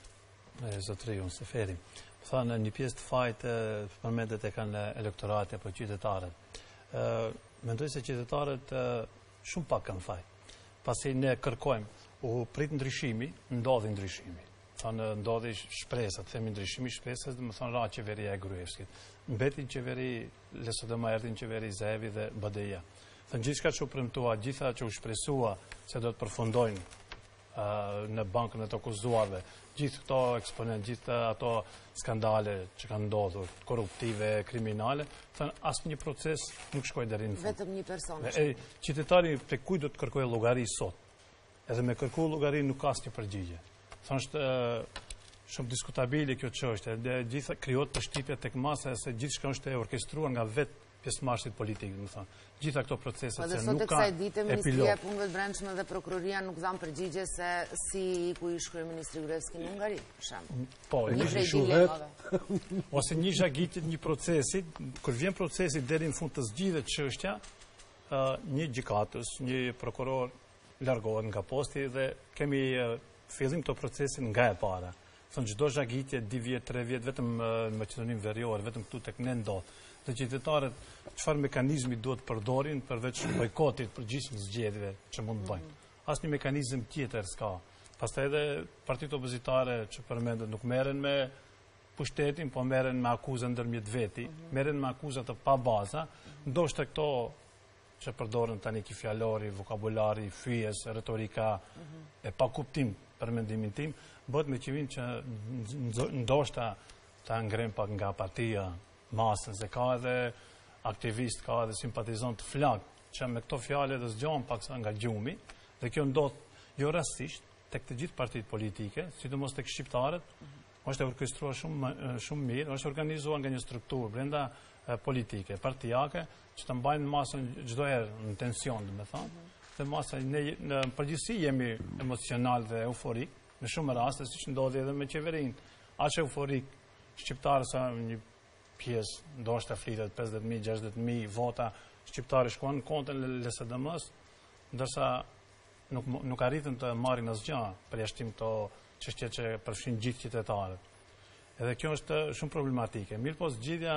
me zotëriun Seferi. Tha në një pjesë të fajtë përmendet e kanë elektorate apo qytetarët. Mendoj se qytetarët shumë pak kanë faj. Pasi ne kërkojmë, u prit ndryshimi, ndodhi ndryshimi. Thonë ndodhi shpresat, themi ndryshimi shpresat, dhe më thonë ra qeveria e Gruevskit. Mbeti qeveri, leso dhe ma erdhin qeveri Zevi dhe B D I-a. Thënë gjithë shka që u premtua, gjitha që u shpresua se do të përfundojnë uh, në bankën e të akuzuarve, gjithë këto eksponent, gjithë ato skandale që kanë ndodhur, korruptive, kriminale, thënë asë një proces nuk shkoj deri në fund. Vetëm një person. E, qytetari pe kuj do të kërkoj llogari sot. Edhe me kërku llogari nuk ka asnjë përgjigje. Thonë është uh, shumë diskutabile kjo çështje. Dhe gjitha krijohet përshtypje tek masa se gjithçka është e orkestruar nga vetë pjesëmarrësit politik, më thonë. Gjitha këto procese që nuk ka epilog. Ministria e Punëve të Brendshme dhe Prokuroria nuk dhanë përgjigje se si ku ish kryeministri Gruevski në Hungari, për shembull. Po, një prej dilemave. Ose një zhagitit një procesi, kur vjen procesi deri në fund të zgjidhet çështja, një gjykatës, një prokuror largohet nga posti dhe kemi fillim të procesin nga e para. Thonë çdo zhagitje dy vjet, tre vjet vetëm në Maqedoninë Veriore, vetëm këtu tek ne ndodh. Dhe qytetarët çfarë mekanizmi duhet përdorin përveç bojkotit përgjithshëm zgjedhjeve që mund të bëjnë. Asnjë mekanizëm tjetër s'ka. Pastaj edhe partitë opozitare që përmendet nuk merren me pushtetin, po merren me akuza ndërmjet veti, merren me akuza të pa baza, ndoshta këto që përdoren tani ki fjalori, vokabulari, fyes, retorika e pa kuptim për mendimin tim, bëhet me qëllim që ndoshta ta ngrem pak nga partia masën, se ka edhe aktivist, ka edhe simpatizant flak, që me këto fjale dhe zgjon pak sa nga gjumi, dhe kjo ndodh jo rastisht tek të gjithë partitë politike, sidomos tek shqiptarët, është e orkestruar shumë shumë mirë, është organizuar nga një strukturë brenda e, politike, partijake, që të mbajnë masën çdo herë në tension, domethënë, dhe masa ne në përgjithësi jemi emocional dhe euforik, në shumë raste siç ndodhi edhe me qeverinë. Aq euforik shqiptarë sa një pjesë, ndoshta flitet pesëdhjetë mijë, gjashtëdhjetë mijë vota shqiptarë shkuan në kontën e L S D M-s, ndërsa nuk nuk arritën të marrin asgjë për jashtim këto çështje që përfshin gjithë qytetarët. Edhe kjo është shumë problematike. Mirë po zgjidhja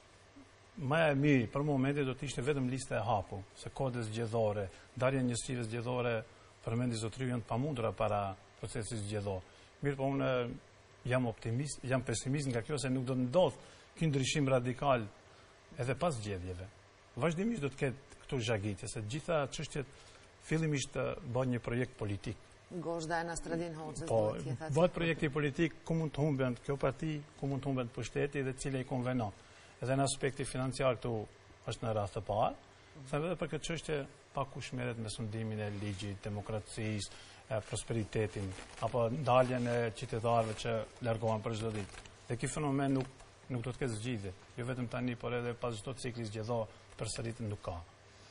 më e mirë për momentin do të ishte vetëm lista e hapur, se kodet zgjedhore, darja njësive zgjedhore përmendi zotëriu janë të pamundura para procesit zgjedhor. Mirë po unë jam optimist, jam pesimist nga kjo se nuk do të ndodh ky ndryshim radikal edhe pas zgjedhjeve. Vazhdimisht do të ketë këtu zhagitje, se gjitha çështjet fillimisht bëhen një projekt politik. Gozhda e Nastradin Hoxhës. Po, bëhet projekti politik ku mund të humben kjo parti, ku mund të humben pushteti dhe cila i konvenon. Edhe në aspekti financiar këtu është në rast të parë, sa edhe për këtë çështje pakush merret me sundimin e ligjit, demokracisë, prosperitetin apo ndaljen e qytetarëve që largohen për çdo ditë. Dhe ky fenomen nuk nuk do të ketë zgjidhje, jo vetëm tani, por edhe pas çdo cikli zgjedhor përsëritën nuk ka.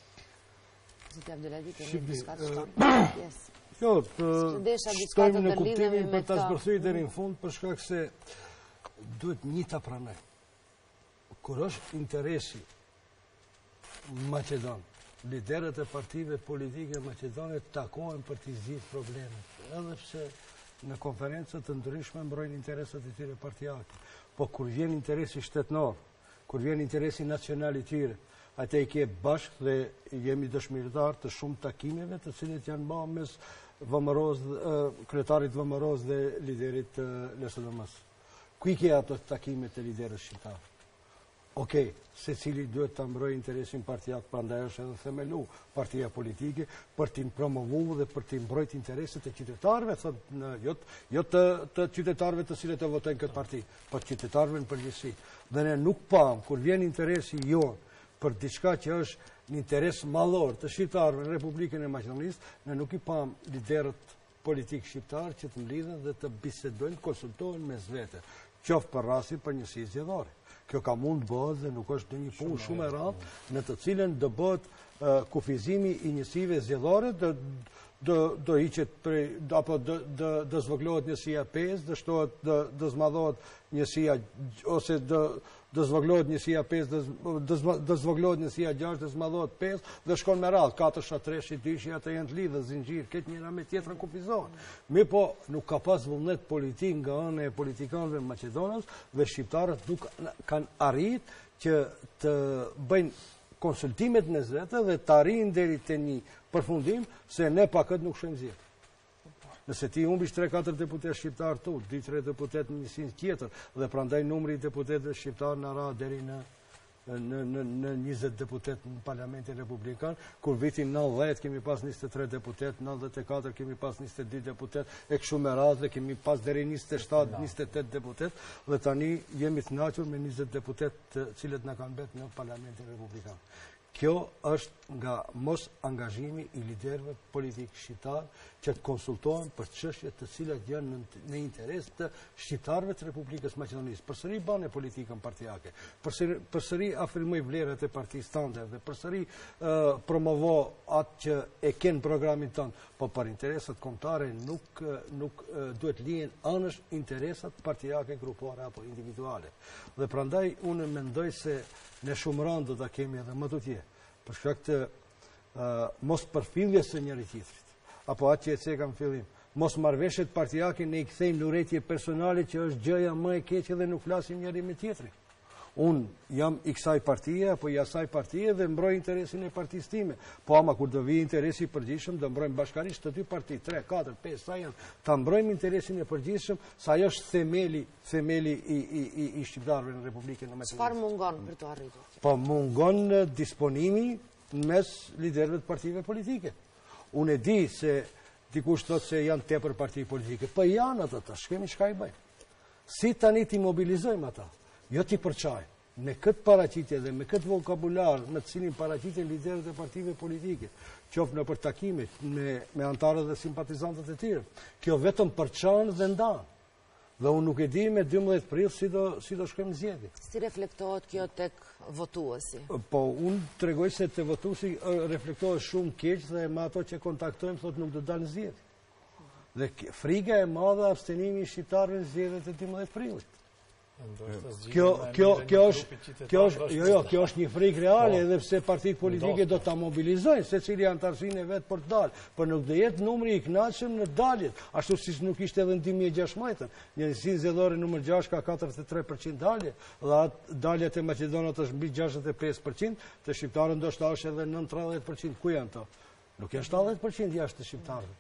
Zoti Abdulaziz, keni diçka të shkon? Jo, shtojmë në kuptimin për ta zbërthyer deri në fund, për shkak se duhet një ta pranoj. Kur është interesi Maqedon, liderët e partive politike maqedone takohen për të zgjidhur problemet, edhe pse në konferencët të ndryshme mbrojnë interesat e tyre partijake. Po kur vjen interesi shtetënor, kur vjen interesi nacional i tyre, atë i ke bashkë dhe jemi dëshmitar të shumë takimeve të cilët janë bërë mes Vëmëroz, kryetarit Vëmëroz dhe liderit L S D M-s. Ku i ke ato takimet të liderës shqiptarë? Okej, se cili duhet të mbrojë interesin partijak, prandaj është edhe themelu partia politike për t'i promovu dhe për t'i mbrojt interesit e qytetarëve, jo të qytetarëve të cilët e votojnë këtë parti, për qytetarëve në përgjithësi. Dhe ne nuk pam, kur vjen interesi jonë për diçka që është një interes mallor të shqiptarëve në Republikën e Maqedonisë, ne nuk i pam liderët politik shqiptarë që të mlidhen dhe të bisedojnë, konsultohen mes vete, qoftë për rastin për njësi zgjedhore. Kjo ka mund të bëhet dhe nuk është një punë shumë e rrallë, në të cilën do bëhet kufizimi i njësive zgjedhore, do hiqet apo do zvoglohet njësia pesë, do shtohet, do zmadhohet njësia ose do zvoglohet njësia pesë, do zvoglohet njësia gjashtë, do zmadhohet pesë, dhe shkon me radhë, katër fusha, tre fusha, dy fusha, ato janë të lidhë, zinxhir, këtë njëra me tjetrën kufizohen. Mi po nuk ka pas vullnet politik nga anë e politikanëve Maqedonës dhe shqiptarët nuk kanë arrit që të bëjnë konsultimet në zete dhe të arrijnë deri te një përfundim se ne pa këtë nuk shojmë zgjedhje. Nëse ti humbish tre katër deputet shqiptar tu, dy tre deputet në njësinë tjetër dhe prandaj numri i deputetëve shqiptar në ra deri në në njëzet deputet në Parlamentin Republikan, kur vitin nëntëdhjetë kemi pas njëzet e tre deputet, nëntëdhjetë e katër kemi pas njëzet e dy deputet, e kështu me radhë dhe kemi pas deri njëzet e shtatë njëzet e tetë deputet, dhe tani jemi të kënaqur me njëzet deputet të cilët na kanë mbet në Parlamentin Republikan. Kjo është nga mos angazhimi i liderëve politik shqiptar që të konsultohen për çështje të cilat janë në interes të shqiptarëve të Republikës Maqedonisë. Përsëri bane politikën partijake, përsëri afirmoj vlerat e partisë tënde dhe përsëri promovo atë që e ken programin tënd, po për interesat kombëtare nuk nuk duhet lihen anësh interesat partijake, grupore apo individuale. Dhe prandaj unë mendoj se ne shumë rënd do ta kemi edhe më tutje, për shkak të mos përfilljes së njëri tjetrit, apo atë që e cekam fillim, mos marrëveshjet partijake ne i kthejmë luretje personale që është gjëja më e keqe dhe nuk flasim njëri me tjetrin. Unë jam i kësaj partije, apo i asaj partije dhe mbroj interesin e partisë time. Po ama kur do vi interesi i përgjithshëm, do mbrojmë bashkarisht të dy parti, tre, katër, pesë, sa janë, ta mbrojmë interesin e përgjithshëm, sa ajo është themeli, themeli i, i, i, i shqiptarëve në Republikën e Maqedonisë. Çfarë mungon për të arritur? Po mungon disponimi mes liderëve të partive politike. Unë e di se dikush thotë se janë tepër parti politike, po janë ata, tash kemi çka i bëjmë. Si tani ti mobilizojmë ata? Jo ti përçaj, me këtë paraqitje dhe me këtë vokabular me të cilin paraqiten liderët e partive politike, qoftë në për takimet me, me antarët dhe simpatizantët e tyre. Kjo vetëm përçan dhe ndan. Dhe unë nuk e di me dymbëdhjetë prill si do si do shkojmë zgjedhje. Si reflektohet kjo tek votuesi? Po unë tregoj se te votuesi reflektohet shumë keq dhe me ato që kontaktojmë thotë nuk do dalë zgjedhje. Dhe frika e madhe abstenimi i shqiptarëve në zgjedhjet e dymbëdhjetë prillit. Kjo kjo kjo është kjo është jo jo kjo është një frikë reale edhe pse partitë politike do ta mobilizojnë secili antarësinë e vet për të dalë, por nuk do jetë numri i kënaqshëm në daljet, ashtu siç nuk ishte edhe në dy mijë e gjashtëdhjetë. Njësinë zgjedhore numër gjashtë ka katërdhjetë e tre përqind dalje, dhe atë daljet e Maqedonisë është mbi gjashtëdhjetë e pesë përqind, të shqiptarët ndoshta është edhe nëntëdhjetë përqind. Ku janë ato? Nuk janë shtatëdhjetë përqind jashtë të shqiptarëve.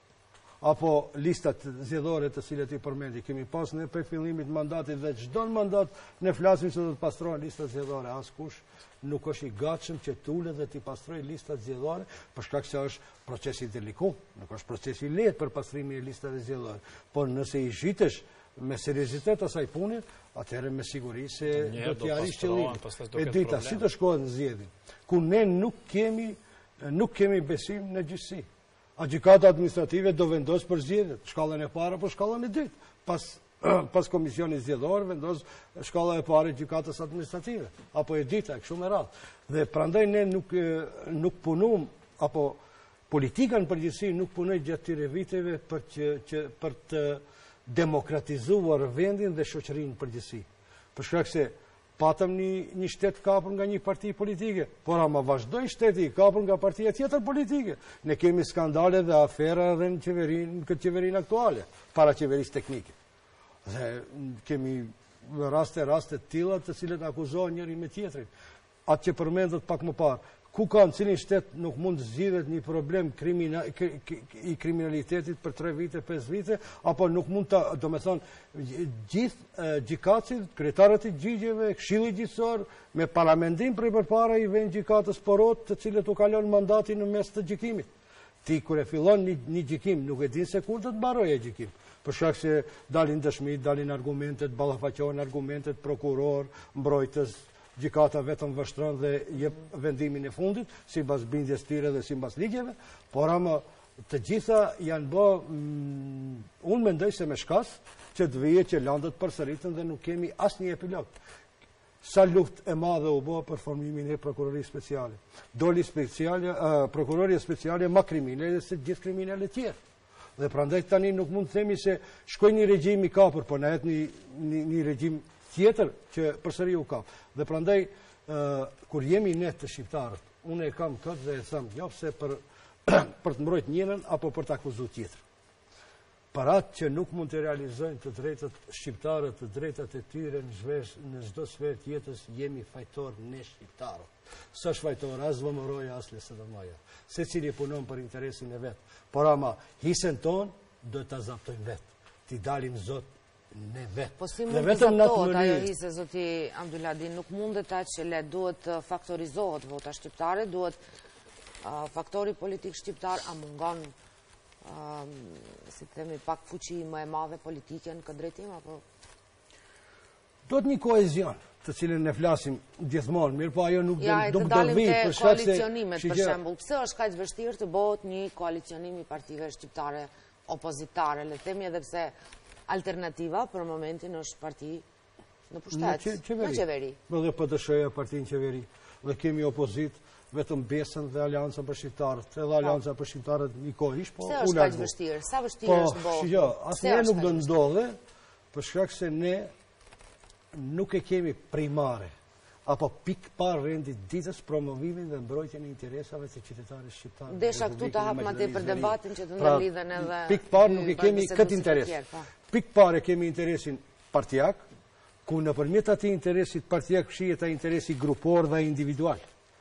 Apo listat zgjedhore të cilat i përmendi. Kemi pas në për fillimit mandatit dhe çdo në mandat ne flasim se do të pastrohen listat zgjedhore. Askush nuk është i gatshëm që të ulet dhe të pastrojë listat zgjedhore, për shkak se është proces i delikat, nuk është proces i lehtë për pastrimin e listave zgjedhore. Por nëse i zhitesh me seriozitet asaj pune, atëherë me siguri se do t'i arrish qëllimin. E dyta, si do shkohet në zgjedhje? Ku ne nuk kemi nuk kemi besim në gjyqësi. Gjykata administrative do vendos për zgjedhjet, shkallën e parë apo shkallën e dytë. Pas pas komisionit zgjedhor vendos shkalla e parë e gjykatës administrative apo e dyta, kështu me radhë. Dhe prandaj ne nuk nuk punum apo politika në përgjithësi nuk punoi gjatë këtyre viteve për që, që për të demokratizuar vendin dhe shoqërinë në përgjithësi. Për shkak se patëm një shtet kapur nga një parti politike, por ama vazhdoj shteti kapur nga partia tjetër politike. Ne kemi skandale dhe afera edhe në qeverin, këtë qeverin aktuale, para qeveris teknike. Dhe kemi raste, raste tilla të cilët akuzohen njëri me tjetrin. Atë që përmendet pak më parë, ku ka në cilin shtet nuk mund zgjidhet një problem krimina, i kriminalitetit për tre vite, pesë vite, apo nuk mund të, do me thonë, gjithë gjikatësit, kryetarët i gjigjeve, këshilli gjyqësor, me paramendim për përpara i vend gjikatës porot të cilët u kalon mandatin në mes të gjikimit. Ti kur e fillon një, një gjikim, nuk e din se kur të të mbaroj e gjikim. Për shkak se dalin dëshmit, dalin argumentet, ballafaqohen argumentet, prokuror, mbrojtës, gjikata vetëm vështron dhe jep vendimin e fundit, sipas bindjes tyre dhe sipas ligjeve, por ama të gjitha janë bë, mm, unë mendoj se me shkas që të vijet që landet përsëritën dhe nuk kemi asnjë epilog. Sa luft e madhe u bë për formimin e prokurorisë speciale. Doli speciale, uh, prokuroria speciale ma kriminale se gjithë kriminalet tjerë. Dhe prandaj tani nuk mund të themi se shkoj një regjim i kapur, po na jet një, një, një regjim tjetër që përsëri u kap. Dhe prandaj, uh, kur jemi ne të shqiptarët, unë e kam këtë dhe e them, jo pse për, për të mbrojt njënën, apo për të akuzuar tjetër. Për atë që nuk mund të realizojnë të drejtat shqiptarët, të drejtat e tyre në, zhvesh, në çdo sferë të jetës, jemi fajtor ne shqiptarët. S'është fajtor as vëmëroja, as lesedamaja. Se cili punon për interesin e vetë. Por ama, hisën tonë, do të zaptojnë vetë. Ti dalim zot ne vetë. Po si mund të zaptojnë ajo hisë, zoti Abdulladin, nuk mundet aq që le duhet faktorizohet vota shqiptare, duhet uh, faktori politik shqiptar a mungon uh, si të themi pak fuqi më e madhe politike në këtë drejtim, apo? Do të një kohezion, të cilën ne flasim gjithmonë, mirë po ajo nuk ja, do të vi për shkak se koalicionimet për shembull. Pse është kaq vështirë të bëhet një koalicionim i partive shqiptare opozitare, le të themi, edhe pse alternativa për momentin është parti në pushtet, në qeveri. Dhe P D S-ja parti në qeveri, dhe kemi opozit vetëm Besën dhe Aleancën për shqiptarët, edhe Aleanca për shqiptarët një kohë ish, po pse është kaq vështirë? Sa vështirë është bëhet? Po, jo, asnjëherë nuk do ndodhe, për shkak se ne nuk e kemi primare, apo pik par rendit ditës promovimin dhe mbrojtjen e interesave të qytetarëve shqiptarë. Desha këtu të hap madje për debatin që të ndërlidhen edhe pik par nuk e kemi këtë interes. Pik par e kemi interesin partijak, ku nëpërmjet atij interesit partijak fshihet ai interesi grupor dhe individual.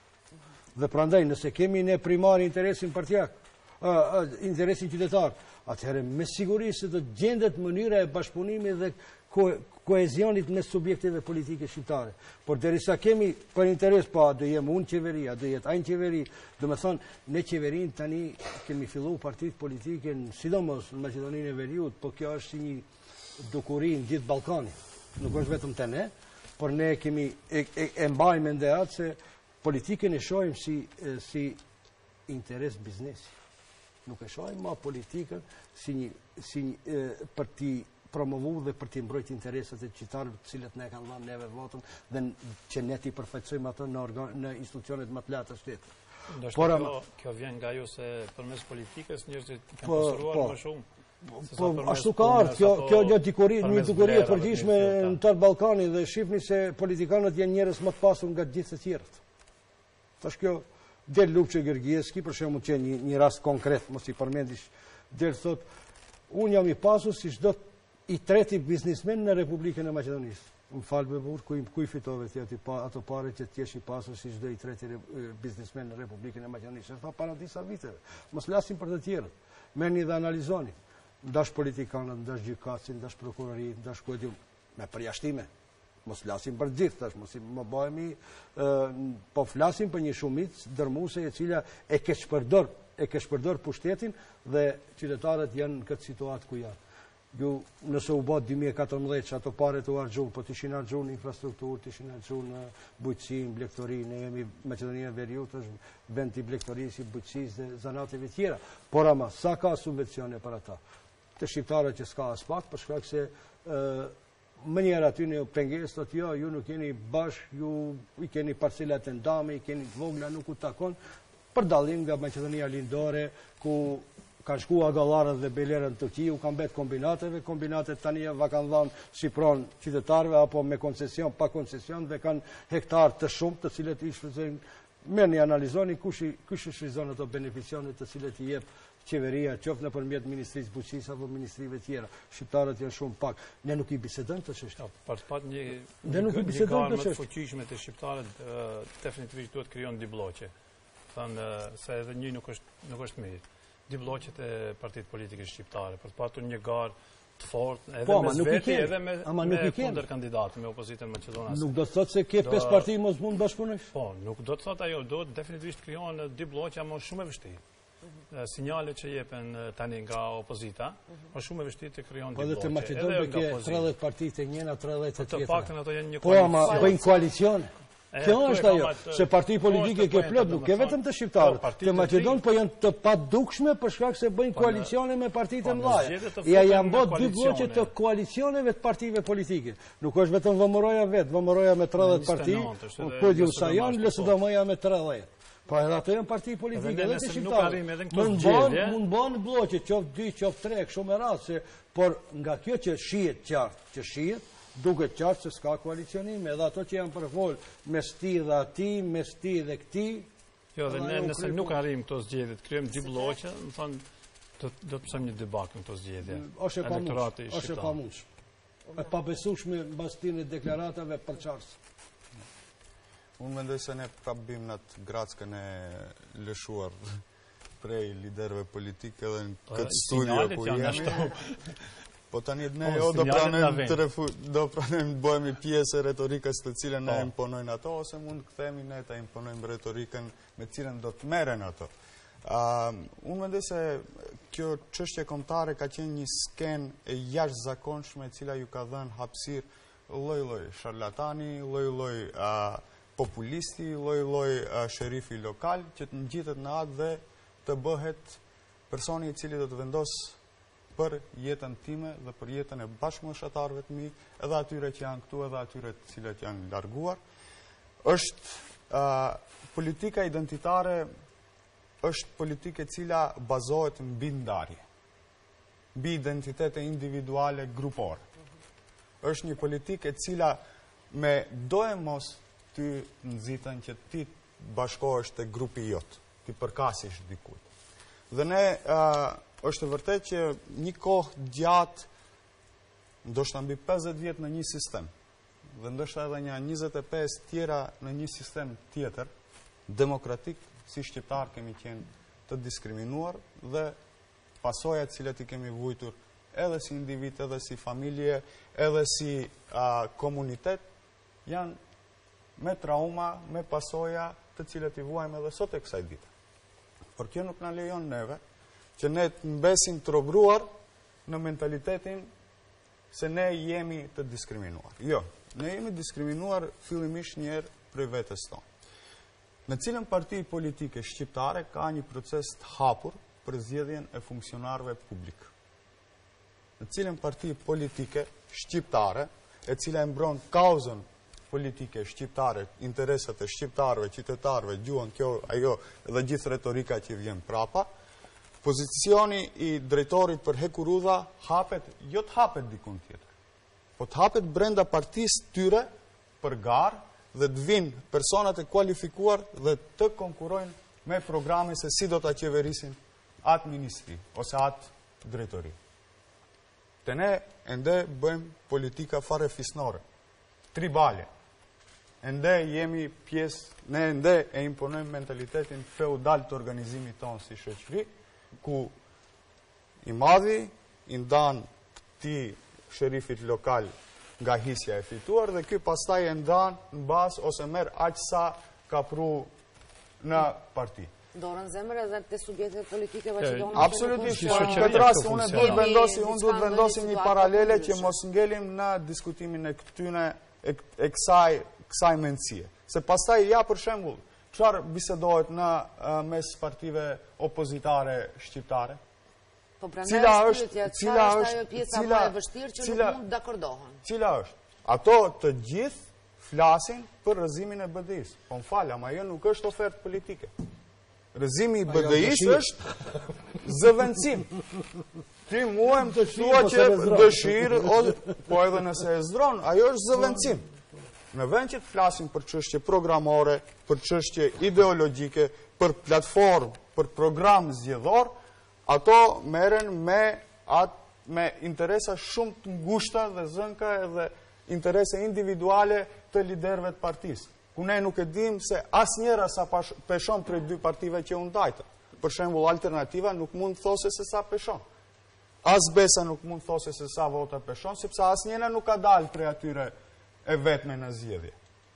Dhe prandaj nëse kemi ne primar interesin partijak, interesin qytetar, atëherë me siguri se do gjendet mënyra e bashkëpunimit dhe koezionit me subjekteve politike shqiptare. Por derisa kemi për interes, pa, do jem unë qeveri, a do jetë ajnë qeveri, do me thonë, ne qeverin tani kemi fillu partit politike, në sidomos në Maqedoninë e Veriut, po kjo është si një dukuri në gjithë Ballkanin. Nuk është vetëm te ne, por ne kemi e, e, e mbajmë ende atë se politikën e shohim si, e, si interes biznesi. Nuk e shohim ma politikën si një, si një e, për ti promovu dhe për t'i mbrojt interesat e qytetarëve të cilët ne kanë dhënë neve votën dhe që ne t'i përfaqësojmë ato në, në institucionet më të larta të shtetit. Por kjo, kjo vjen nga ju se përmes politikës njerëzit kanë po, pasuruar po, më shumë. Po ashtu ka ardhur, kjo kjo një dikuri, një dikuri e përgjithshme në tërë Ballkanin dhe shihni se politikanët janë njerëz më të pasur nga gjithë të tjerët. Tash kjo del Lupçe Gergieski, për shembull, që një, një rast konkret, mos i përmendish, del thot, unë jam i pasur si çdo i treti biznismen në Republikën e Maqedonisë. Më falë me burë, ku, ku i fitove të jati pa, ato pare që t'jesh i pasur si çdo i treti biznismen në Republikën e Maqedonisë. E tha para disa viteve. Mos lasim për të tjerët. Merrni dhe analizoni. Ndash politikanët, ndash gjykatësin, ndash prokurorit, ndash kujtim me përjashtime. Mos flasim për gjithë tash, mos i më bëhemi, po flasim për një shumicë dërmuese e cila e ke shpërdor, e ke shpërdor pushtetin dhe qytetarët janë në këtë situatë ku janë. Ju nëse u bë dy mijë e katërmbëdhjetë që ato pare të harxhuan, po të ishin harxhuar në infrastrukturë, të ishin harxhuar në bujqësi, në blegtori, ne jemi Maqedonia e Veriut është vend i blegtorisë, bujqësisë dhe zanateve tjera. Por ama sa ka subvencione për ata? Të shqiptarët që s'ka as pak, për shkak se më njerë aty në pengesë, thotë jo, ju nuk jeni bashkë, ju i keni parcelat e ndame, i keni të vogla, nuk u takon, për dallim nga Maqedonia lindore, ku kanë shku agallarët dhe belerën të Turqi, u kanë betë kombinateve, kombinatet tani va kanë dhanë si pronë qytetarëve, apo me koncesion, pa koncesion, dhe kanë hektarë të shumë të cilët i shfrytëzojnë. Merrni analizoni kush i kush i shfrytëzon ato beneficione të cilët i jep qeveria, qoftë nëpërmjet Ministrisë Bujqësisë apo ministrive tjera. Shqiptarët janë shumë pak. Ne nuk i bisedojmë të çështje. Për të pat një Ne nuk i bisedojmë të të çështje. fuqishme të shqiptarët definitivisht duhet krijon dy bloqe. Thënë se edhe një nuk është nuk është mirë. Dy bloqet e partitë politike shqiptare për të patur një garë të fortë edhe Po, me ama nuk i vetë kemi. edhe me Ama nuk i me kemi. kundër kandidatë me opozitën maqedonase. Nuk do të thotë se ke Do- pesë parti mos mund bashkëpunojsh. Po, nuk do të thotë ajo, do të definitivisht krijohen dy bloqe, ama shumë e vështirë. Sinjalet që jepen eh, tani nga opozita, është shumë e vështirë të krijon Po dy edhe të bloqe. Maqedonë edhe ke nga opozita. tridhjetë parti të njëna, tridhjetë të Të tjetra. paktën ato janë një Po, ama koalicion. bëjnë koalicione. E, Kjo këtu e është kam ajo, atë- se parti po politike është ke poenta, plot, nuk ke domethënë. vetëm të Po, shqiptarët. partitë Të të Maqedonë ri- po janë të padukshme për shkak se bëjnë Po, koalicione me partitë po, e në mëdha. zgjedhje të Ja futen janë në bërë dy koalicione. bloqe të koalicioneve të partive politike. Nuk është vetëm Vëmëroja vetë, Vëmëroja me tridhjetë parti, njëzet e nëntë është edhe Podium L S D M Sajan, ashtu, L S D M-ja me tridhjetë. Po edhe ato janë parti politike, Edhe edhe nëse të nuk shqiptarët. arrim edhe në këto Mund zgjedhje, bën, mund bën bloqe, qoftë dy, qoftë tre, kështu me radhë, se por nga kjo që shihet qartë, që shihet, duket qartë se s'ka koalicionim, edhe ato që janë përfol mes ti dhe ati, mes ti dhe këti. Jo, dhe Edhe ne ajo u nëse kry nuk punë. arrim këto zgjedhje, të krijojmë dy bloqe, më thonë do do të pësojmë një debakë në këto zgjedhje. Është e Elektorati pamundur, është e shqiptar. pamundur. E pabesueshme mbas këtyre deklaratave për çarës. Unë mendoj se ne prap bim në atë grackën e lëshuar prej liderëve politikë edhe në këtë studio Sinjalet ku janë jemi. ashtu. Po tani ne Po, jo do sinjalet na pranojmë vijnë. të refu, do pranojmë të bëhemi pjesë e retorikës të cilën ne Po. imponojnë ato, ose mund të kthehemi ne ta imponojmë retorikën me cilën do të merren ato. Uh, unë mendoj se kjo çështje kombëtare ka qenë një skenë e jashtëzakonshme e cila ju ka dhënë hapësirë lloj-lloj sharlatani, lloj-lloj uh, populisti, lloj-lloj uh, sherifi lokal që të ngjitet në atë dhe të bëhet personi i cili do të vendos për jetën time dhe për jetën e bashkëmoshatarëve të mi, edhe atyre që janë këtu, edhe atyre të cilët janë larguar. Është uh, politika identitare është politikë e cila bazohet mbi ndarje, mbi identitete individuale grupore. Është një politikë e cila me do e mos ty nxitën që ti bashkohesh te grupi jot, ti përkasish dikujt. Dhe ne uh, është e vërtet që një kohë gjatë, ndoshta mbi pesëdhjetë vjet në një sistem, dhe ndoshta edhe një njëzet e pesë tjera në një sistem tjetër, demokratik, si shqiptar kemi qenë të diskriminuar dhe pasojat cilat i kemi vujtur edhe si individ, edhe si familje, edhe si a, komunitet, janë me trauma, me pasoja të cilat i vuajmë edhe sot e kësaj dite. Por kjo nuk na lejon neve që ne të mbesim të robruar në mentalitetin se ne jemi të diskriminuar. Jo, ne jemi diskriminuar fillimisht njerë prej vetës tonë. Në cilën parti politike shqiptare ka një proces të hapur për zgjedhjen e funksionarëve publik. Në cilën parti politike shqiptare, e cila e mbron kauzën politike shqiptare, interesat e shqiptarëve, qytetarëve, gjuhën kjo, ajo dhe gjithë retorika që vjen prapa, pozicioni i drejtorit për hekurudha hapet, jo të hapet dikun tjetër, po të hapet brenda partisë tyre për garë dhe të vinë personat e kualifikuar dhe të konkurojnë me programe se si do të qeverisin atë ministri ose atë drejtori. Të ne ende bëjmë politika fare fisnore, tribale. Ende jemi pjesë, ne ende e imponojmë mentalitetin feudal të organizimit tonë si shoqëri, ku i madhi i ndan këtij sherifit lokal nga hisja e fituar dhe ky pastaj e ndan në bazë ose merr aq sa ka pru në parti. Dorën zemër edhe të subjektet politike maqedonase. Absolutisht, Si po në shoqëria këtë rast këtu unë funksionon. duhet vendosi, unë duhet Diçka vendosi ndonjë një situatë paralele të që ndryshme. mos ngelim në diskutimin e këtyne e, e kësaj kësaj mendësie. Se pastaj ja për shembull, çfarë bisedohet në uh, mes partive opozitare shqiptare? Po prandaj Cila është është- pyetja, cila çfarë është është- ajo pjesa cila- më e vështirë që cila- nuk mund të dakordohen? Cila është? Ato të gjithë flasin për rëzimin e B D I-s. Po më fal, ama ajo nuk është ofertë politike. Rëzimi i B D I-s dëshirë. është zëvendësim. Ti muem të thua që dëshirë, po edhe nëse e zdron, ajo është zëvendësim. Në vend që të flasim për çështje programore, për çështje ideologjike, për platformë, për program zgjedhor, ato merren me atë me interesa shumë të ngushta dhe zënka edhe interese individuale të liderëve të partisë. Ku ne nuk e dim se asnjëra sa peshon prej dy partive që u ndajtën. Për shembull, Alternativa nuk mund të thosë se sa peshon. As Besa nuk mund të thosë se sa vota peshon, sepse asnjëra nuk ka dalë prej atyre e vetme në zgjedhje.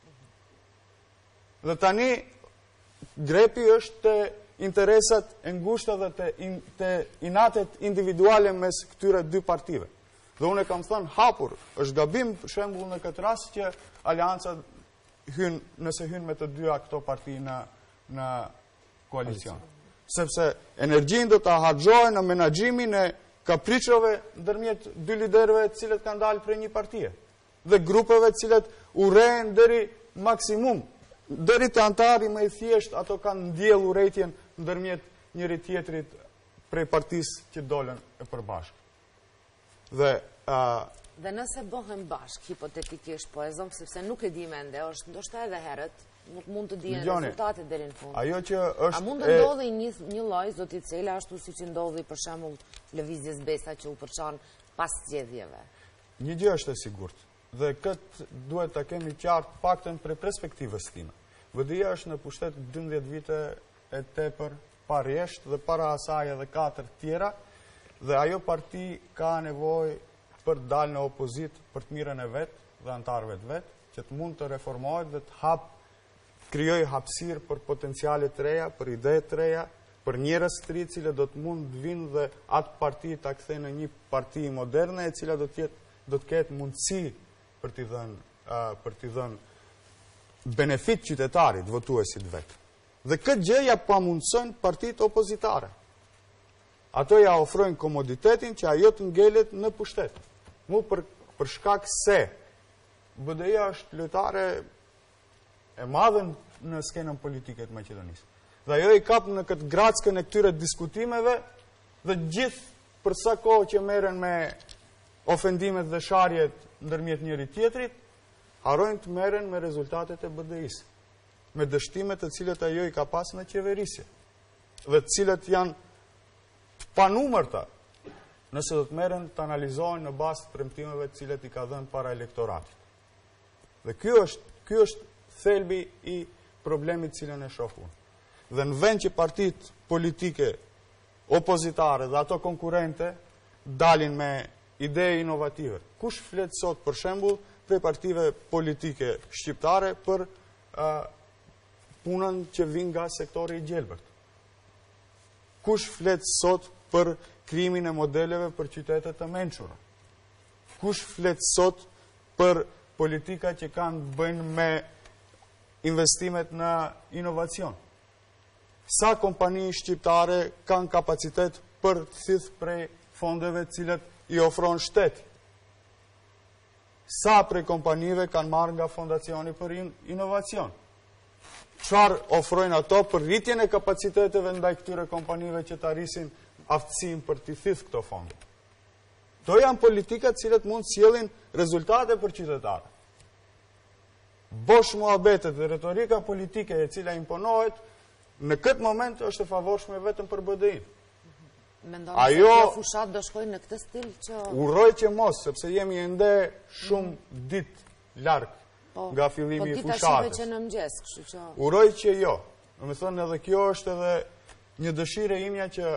Dhe tani grepi është të interesat e ngushta dhe të, in, të inatet individuale mes këtyre dy partive. Dhe unë e kam thënë hapur, është gabim për shembull në këtë rast që alianca hyn, nëse hyn me të dyja këto parti në, në koalicion. Sepse energjin do të harxohen në menaxhimin e kapriçove ndërmjet dy liderëve të cilët kanë dalë prej një partie dhe grupeve të cilët urrejnë deri maksimum. Deri të antari më i thjesht ato kanë ndjell urrejtjen ndërmjet njëri tjetrit prej partisë që dolën e përbashkë. Dhe uh, dhe nëse bëhen bashkë, hipotetikisht, po e zëm sepse nuk e di mende, është ndoshta edhe herët, nuk mund të dihen rezultatet deri në fund. Ajo që është A mund të ndodhi një një lloj zoti Cela ashtu siç ndodhi për shembull lëvizjes Besa që u përçan pas zgjedhjeve? Një gjë është e sigurt, dhe këtë duhet ta kemi qartë paktën prej perspektivës time. V D I-ja është në pushtet dymbëdhjetë vite e tepër pa rresht dhe para asaj edhe katër tjera, dhe ajo parti ka nevojë për të dalë në opozit për të mirën e vet dhe antarëve të vet, që të mund të reformohet dhe të hap krijojë hapësirë për potenciale të reja, për ide të reja, për njerëz të ri që do të mund të vinë dhe atë parti ta kthejnë në një parti moderne e cila do të jetë do të ketë mundësi për t'i dhënë uh, për t'i dhënë benefit qytetarit, votuesit vetë. Dhe këtë gjë ja pamundson partitë opozitare. Ato ja ofrojnë komoditetin që ajo të ngelet në pushtet. Mu për, për shkak se B D I-ja është lojtare e madhe në skenën politike të Maqedonisë. Dhe ajo i kap në këtë grackën e këtyre diskutimeve dhe gjithë për sa kohë që merren me ofendimet dhe sharjet ndërmjet njëri tjetrit, harojnë të merren me rezultatet e B D I-s, me dështimet të cilët ajo i ka pas në qeverisje, dhe të cilët janë të panumërta nëse do të merren të analizohen në bazë të premtimeve të cilët i ka dhënë para elektoratit. Dhe ky është ky është thelbi i problemit cilën e shoh unë. Dhe në vend që partitë politike opozitare dhe ato konkurrente dalin me ide inovative. Kush flet sot për shembull prej partive politike shqiptare për uh, punën që vin nga sektori i gjelbërt? Kush flet sot për krijimin e modeleve për qytete të mençura? Kush flet sot për politika që kanë të bëjnë me investimet në inovacion? Sa kompani shqiptare kanë kapacitet për të thithë prej fondeve cilët i ofron shteti? Sa prej kompanive kanë marrë nga fondacioni për in inovacion? Çfarë ofrojnë ato për rritjen e kapaciteteve ndaj këtyre kompanive që të arrisin aftësinë për të thithë këto fonde? To janë politikat cilët mund të sjellin rezultate për qytetarët. Bosh muhabetet dhe retorika politike e cila imponohet në këtë moment është e favorshme vetëm për B D I-n. Mendon se kjo fushat do shkojnë në këtë stil që uroj që mos, sepse jemi ende shumë ditë larg po, nga fillimi po, i fushatës. Që në mëngjes, kështu që uroj që jo. Do të thonë edhe kjo është edhe një dëshirë e imja që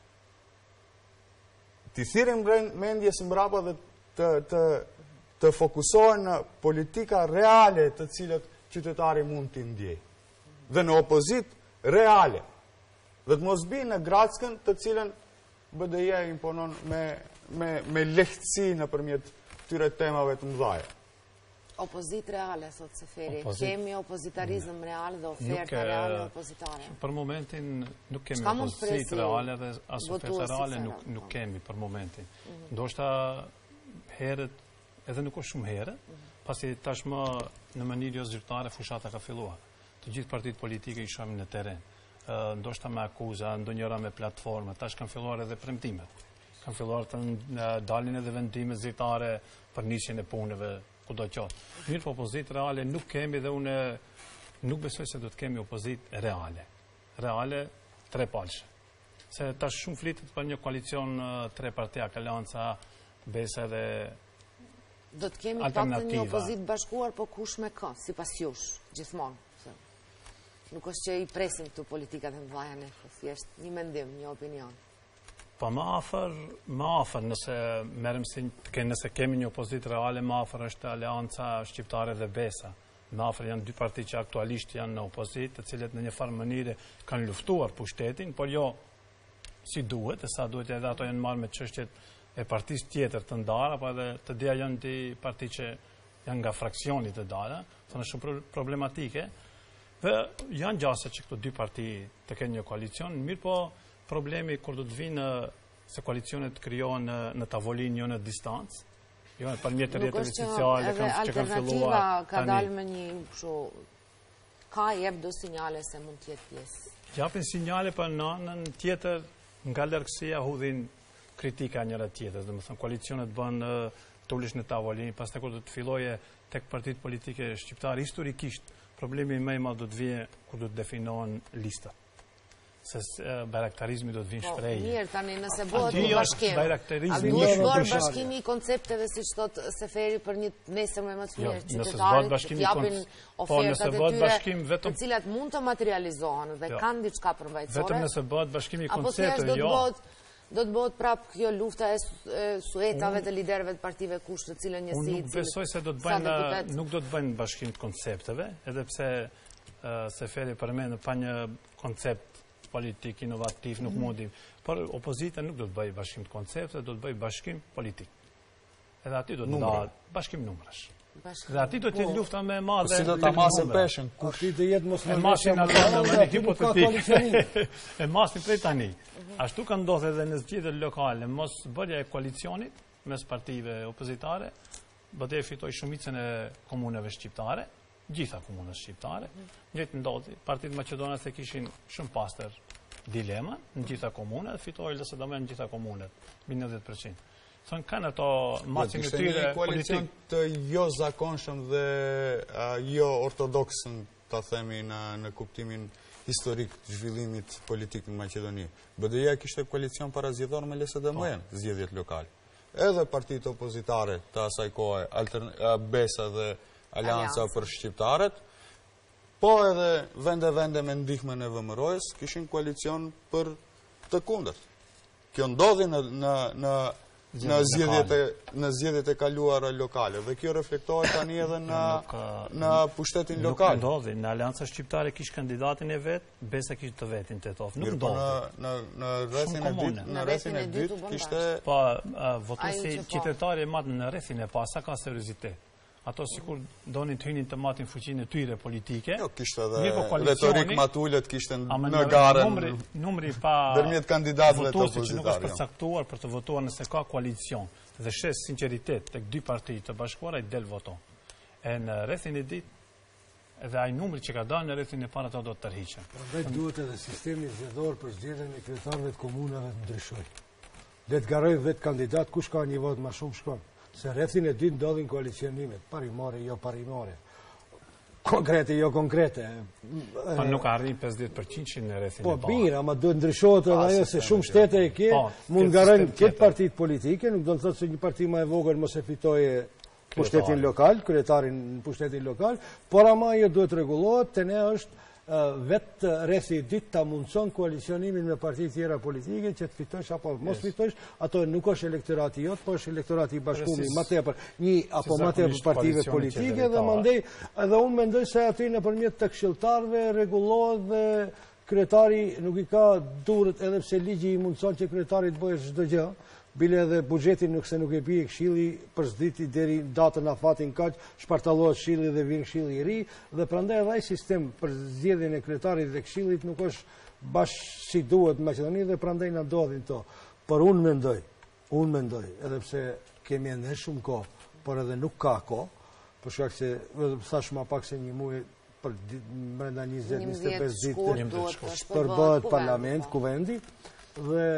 t'i thirrim mendjes mbrapa dhe të të të fokusohen në politika reale të cilët qytetari mund t'i ndjejë. Dhe në opozit reale. Dhe të mos binë në grackën të cilën B D I-ja imponon me, me, me lehtësi në përmjet këtyre temave të mëdhaja. Opozit reale, thot Seferi. Opozit. Kemi opozitarizm real dhe oferta reale opozitare. Për momentin nuk kemi Shka opozit reale dhe as oferta reale nuk, nuk kemi për momentin. Mm -hmm. Ndoshta herët, edhe nuk është shumë herë, mm -hmm. pasi tashmë në mënyrë jo zyrtare fushata ka filluar. Të gjithë partitë politike i shohim në terren. ndoshta me akuza, ndonjëra me platforma, tash kanë filluar edhe premtimet. Kanë filluar të dalin edhe vendime zyrtare për nisjen e punëve kudo qoftë. Mirë, po opozitë reale nuk kemi dhe unë nuk besoj se do të kemi opozitë reale. Reale tre palëshe. Se tash shumë flitet për një koalicion tre partia, Alianca, Besa dhe do të kemi pak të një opozitë bashkuar, po kush me kë, sipas jush, gjithmonë. Nuk është që i presim këtu politikat e mëdha ne, thjesht një mendim, një opinion. Po më afër, më afër nëse merrem si nëse kemi një opozitë reale, më afër është Alianca Shqiptare dhe Besa. Më afër janë dy parti që aktualisht janë në opozitë, të cilët në një farë mënyrë kanë luftuar pushtetin, por jo si duhet, e sa duhet edhe ato janë marrë me çështjet e partisë tjetër të ndara, apo edhe të dia janë di parti që janë nga fraksioni të ndara, thonë shumë problematike. Dhe janë gjase që këto dy parti të kenë një koalicion, mirë po problemi kur do të vinë se koalicionet krijohen në, në tavolinë, jo në distancë, jo në përmjet të rrjeteve sociale që kanë filluar alternativa ka dalë me një kështu ka jep do sinjale se mund të jetë pjesë. Japin sinjale për në anën tjetër nga largësia hudhin kritika njëra tjetër, domethënë koalicionet bën të ulesh në tavolinë, pastaj kur do të filloje tek partitë politike shqiptare historikisht problemi më i madh do të vijë kur do të definohen listat. Se bajraktarizmi do të vinë shprehje. Po, mirë, tani nëse bëhet një bashkim. A duhet bërë bashkimi i koncepteve siç thot Seferi për një nesër më të mirë qytetarët të japin ofertat e tyre, të cilat mund të materializohen dhe kanë diçka përmbajtësore. Vetëm nëse bëhet bashkimi i koncepteve, jo. Do të bëhet prapë kjo lufta e suetave të liderëve të partive kush të cilën njësi. Unë nuk besoj se do të bëjnë, nuk do të bëjnë bashkim të koncepteve, edhe pse Seferi përmend pa një koncept politik inovativ, nuk mundi. Por opozita nuk do të bëjë bashkim të koncepteve, do të bëjë bashkim politik. Edhe aty do të ndahet bashkim numrash. Dhe aty do të jetë lufta më e madhe. Si do ta masën peshën? Aty do jetë mos e masin ato në mënyrë hipotetike. E masin prej tani. Ashtu ka ndodhur edhe në zgjedhjet lokale, mos bërja e koalicionit mes partive opozitare, BDE fitoi shumicën e komunave shqiptare, gjitha komunat shqiptare. Njëjtë ndodhi, partitë maqedonas e kishin shumë pastër dilema në gjitha komunat, fitoi L S D M në gjitha komunat, mbi njëzet përqind. Thonë kanë ato masin e tyre politik. Koalicion të jo zakonshëm dhe jo ortodoksën, ta themi në kuptimin historik të zhvillimit politik në Maqedoni. BDE-ja kishte koalicion parazgjedhor me L S D M-n, zgjedhjet lokale. Edhe partitë opozitare të asaj kohe, Besa dhe Alianca për shqiptarët, po edhe vende vende me ndihmën e V M R-s kishin koalicion për të kundërt. Kjo ndodhi në në në zgjedhjet e kaluara lokale dhe kjo reflektohet tani edhe në në pushtetin lokal. Nuk ndodhi, në Alianca Shqiptare kish kandidatin e vet, Besa kishte të vetin Tetov. Nuk ndodhi. Në në rrethin e dytë, në rrethin e dytë kishte po votuesi qytetari e madh në rrethin e parë, sa ka seriozitet. Ato sikur donin të hynin të matin fuqinë e tyre politike. Jo, kishte edhe retorik matullet kishte në garën. Numri pa ndërmjet kandidatëve të opozitarëve që nuk është përcaktuar për të votuar nëse ka koalicion dhe shes sinqeritet tek dy parti të bashkuara i del voton. E në rrethin e ditë edhe ai numri që ka dalë në rrethin e parë ato do të tërhiqen. Prandaj duhet edhe sistemi zgjedhor për zgjedhjen e kryetarëve të komunave të ndryshojë. Le të garojë vetë kandidat kush ka një vot më shumë shkon. Se rrethin e dytë ndodhin koalicionimet, parimore, jo parimore. Konkrete, jo konkrete. Pa nuk arrin pesëdhjetë përqind në rrethin e parë. Po mirë, ama duhet ndryshohet edhe ajo se shumë shtete e ke, mund garojnë këtë partitë politike, nuk do të thotë se një parti më e vogël mos e fitoje pushtetin lokal, kryetarin në pushtetin lokal, por ama ajo duhet rregullohet, te ne është vetë rrethi i dytë ta mundson koalicionimin me parti tjera politike që të fitosh apo mos fitosh, ato nuk është elektorati jot, po është elektorati i bashkuar, më tepër një apo më tepër partive politike dhe mandej edhe unë mendoj se aty nëpërmjet të këshilltarëve rregullohet dhe kryetari nuk i ka durrët edhe pse ligji i mundson që kryetari të bëjë çdo gjë. Bile edhe buxhetin nuk se nuk e bie këshilli për s'diti deri datën afatin kaq, shpartallohet këshilli dhe vjen këshilli i ri dhe prandaj edhe ai sistem për zgjedhjen e kryetarit dhe këshillit nuk është bash si duhet në Maqedoni dhe prandaj na ndodhin to. Por unë mendoj, unë mendoj, edhe pse kemi ende shumë kohë, por edhe nuk ka kohë, për shkak se vetëm thash më pak se një muaj për brenda njëzet njëzet e pesë ditë shpërbëhet parlament, kuvendi, dhe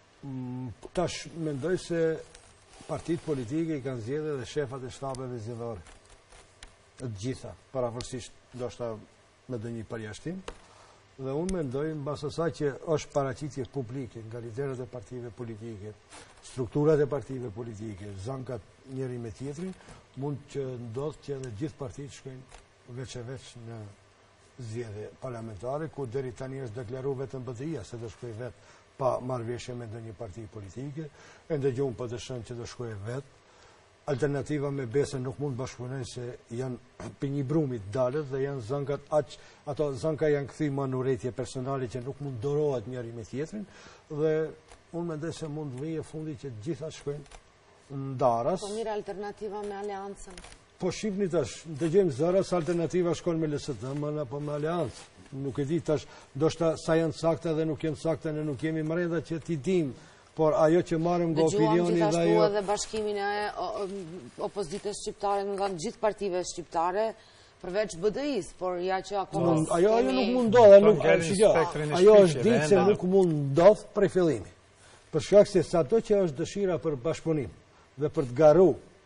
tash mendoj se partitë politike i kanë zgjedhur dhe shefat e shtabeve zgjedhore. Të gjitha, pavarësisht ndoshta me ndonjë përjashtim. Dhe unë mendoj mbas asaj që është paraqitje publike nga liderët e partive politike, strukturat e partive politike, zankat njëri me tjetrin, mund që ndodh që edhe gjithë partitë shkojnë veç e veç në zgjedhje parlamentare, ku deri tani është deklaruar vetëm B D I-a se do shkojë vetë pa marrëveshje me ndonjë parti politike, e ndëgjojmë po të shënë që do shkojë vetë. Alternativa me Besën nuk mund bashkëpunojnë se janë për një brumit dalët dhe janë zankat aq, ato zanka janë këthy më në urrëtie personale që nuk mund dorohet njëri me tjetrin, dhe unë mendoj se mund vijë fundi që gjitha shkojnë ndaras. Po mirë alternativa me aleancën. Po shihni tash, dëgjojmë zëras alternativa shkon me L S D M apo me aleancë. Nuk e di tash, ndoshta sa janë sakta dhe nuk janë sakta, ne nuk jemi mrenda që ti dim. Por ajo që marrëm nga opinioni dhe ajo... Dëgjuam gjithashtu edhe bashkimin e opozitës shqiptare, në kanë gjithë partive shqiptare, përveç B D I-s, por ja që akoma... Ajo nuk mund ndodh, ajo është ditë se nuk mund ndodh prej fillimi. Për shkak se sa do që është dëshira për bashkëpunim dhe për të garu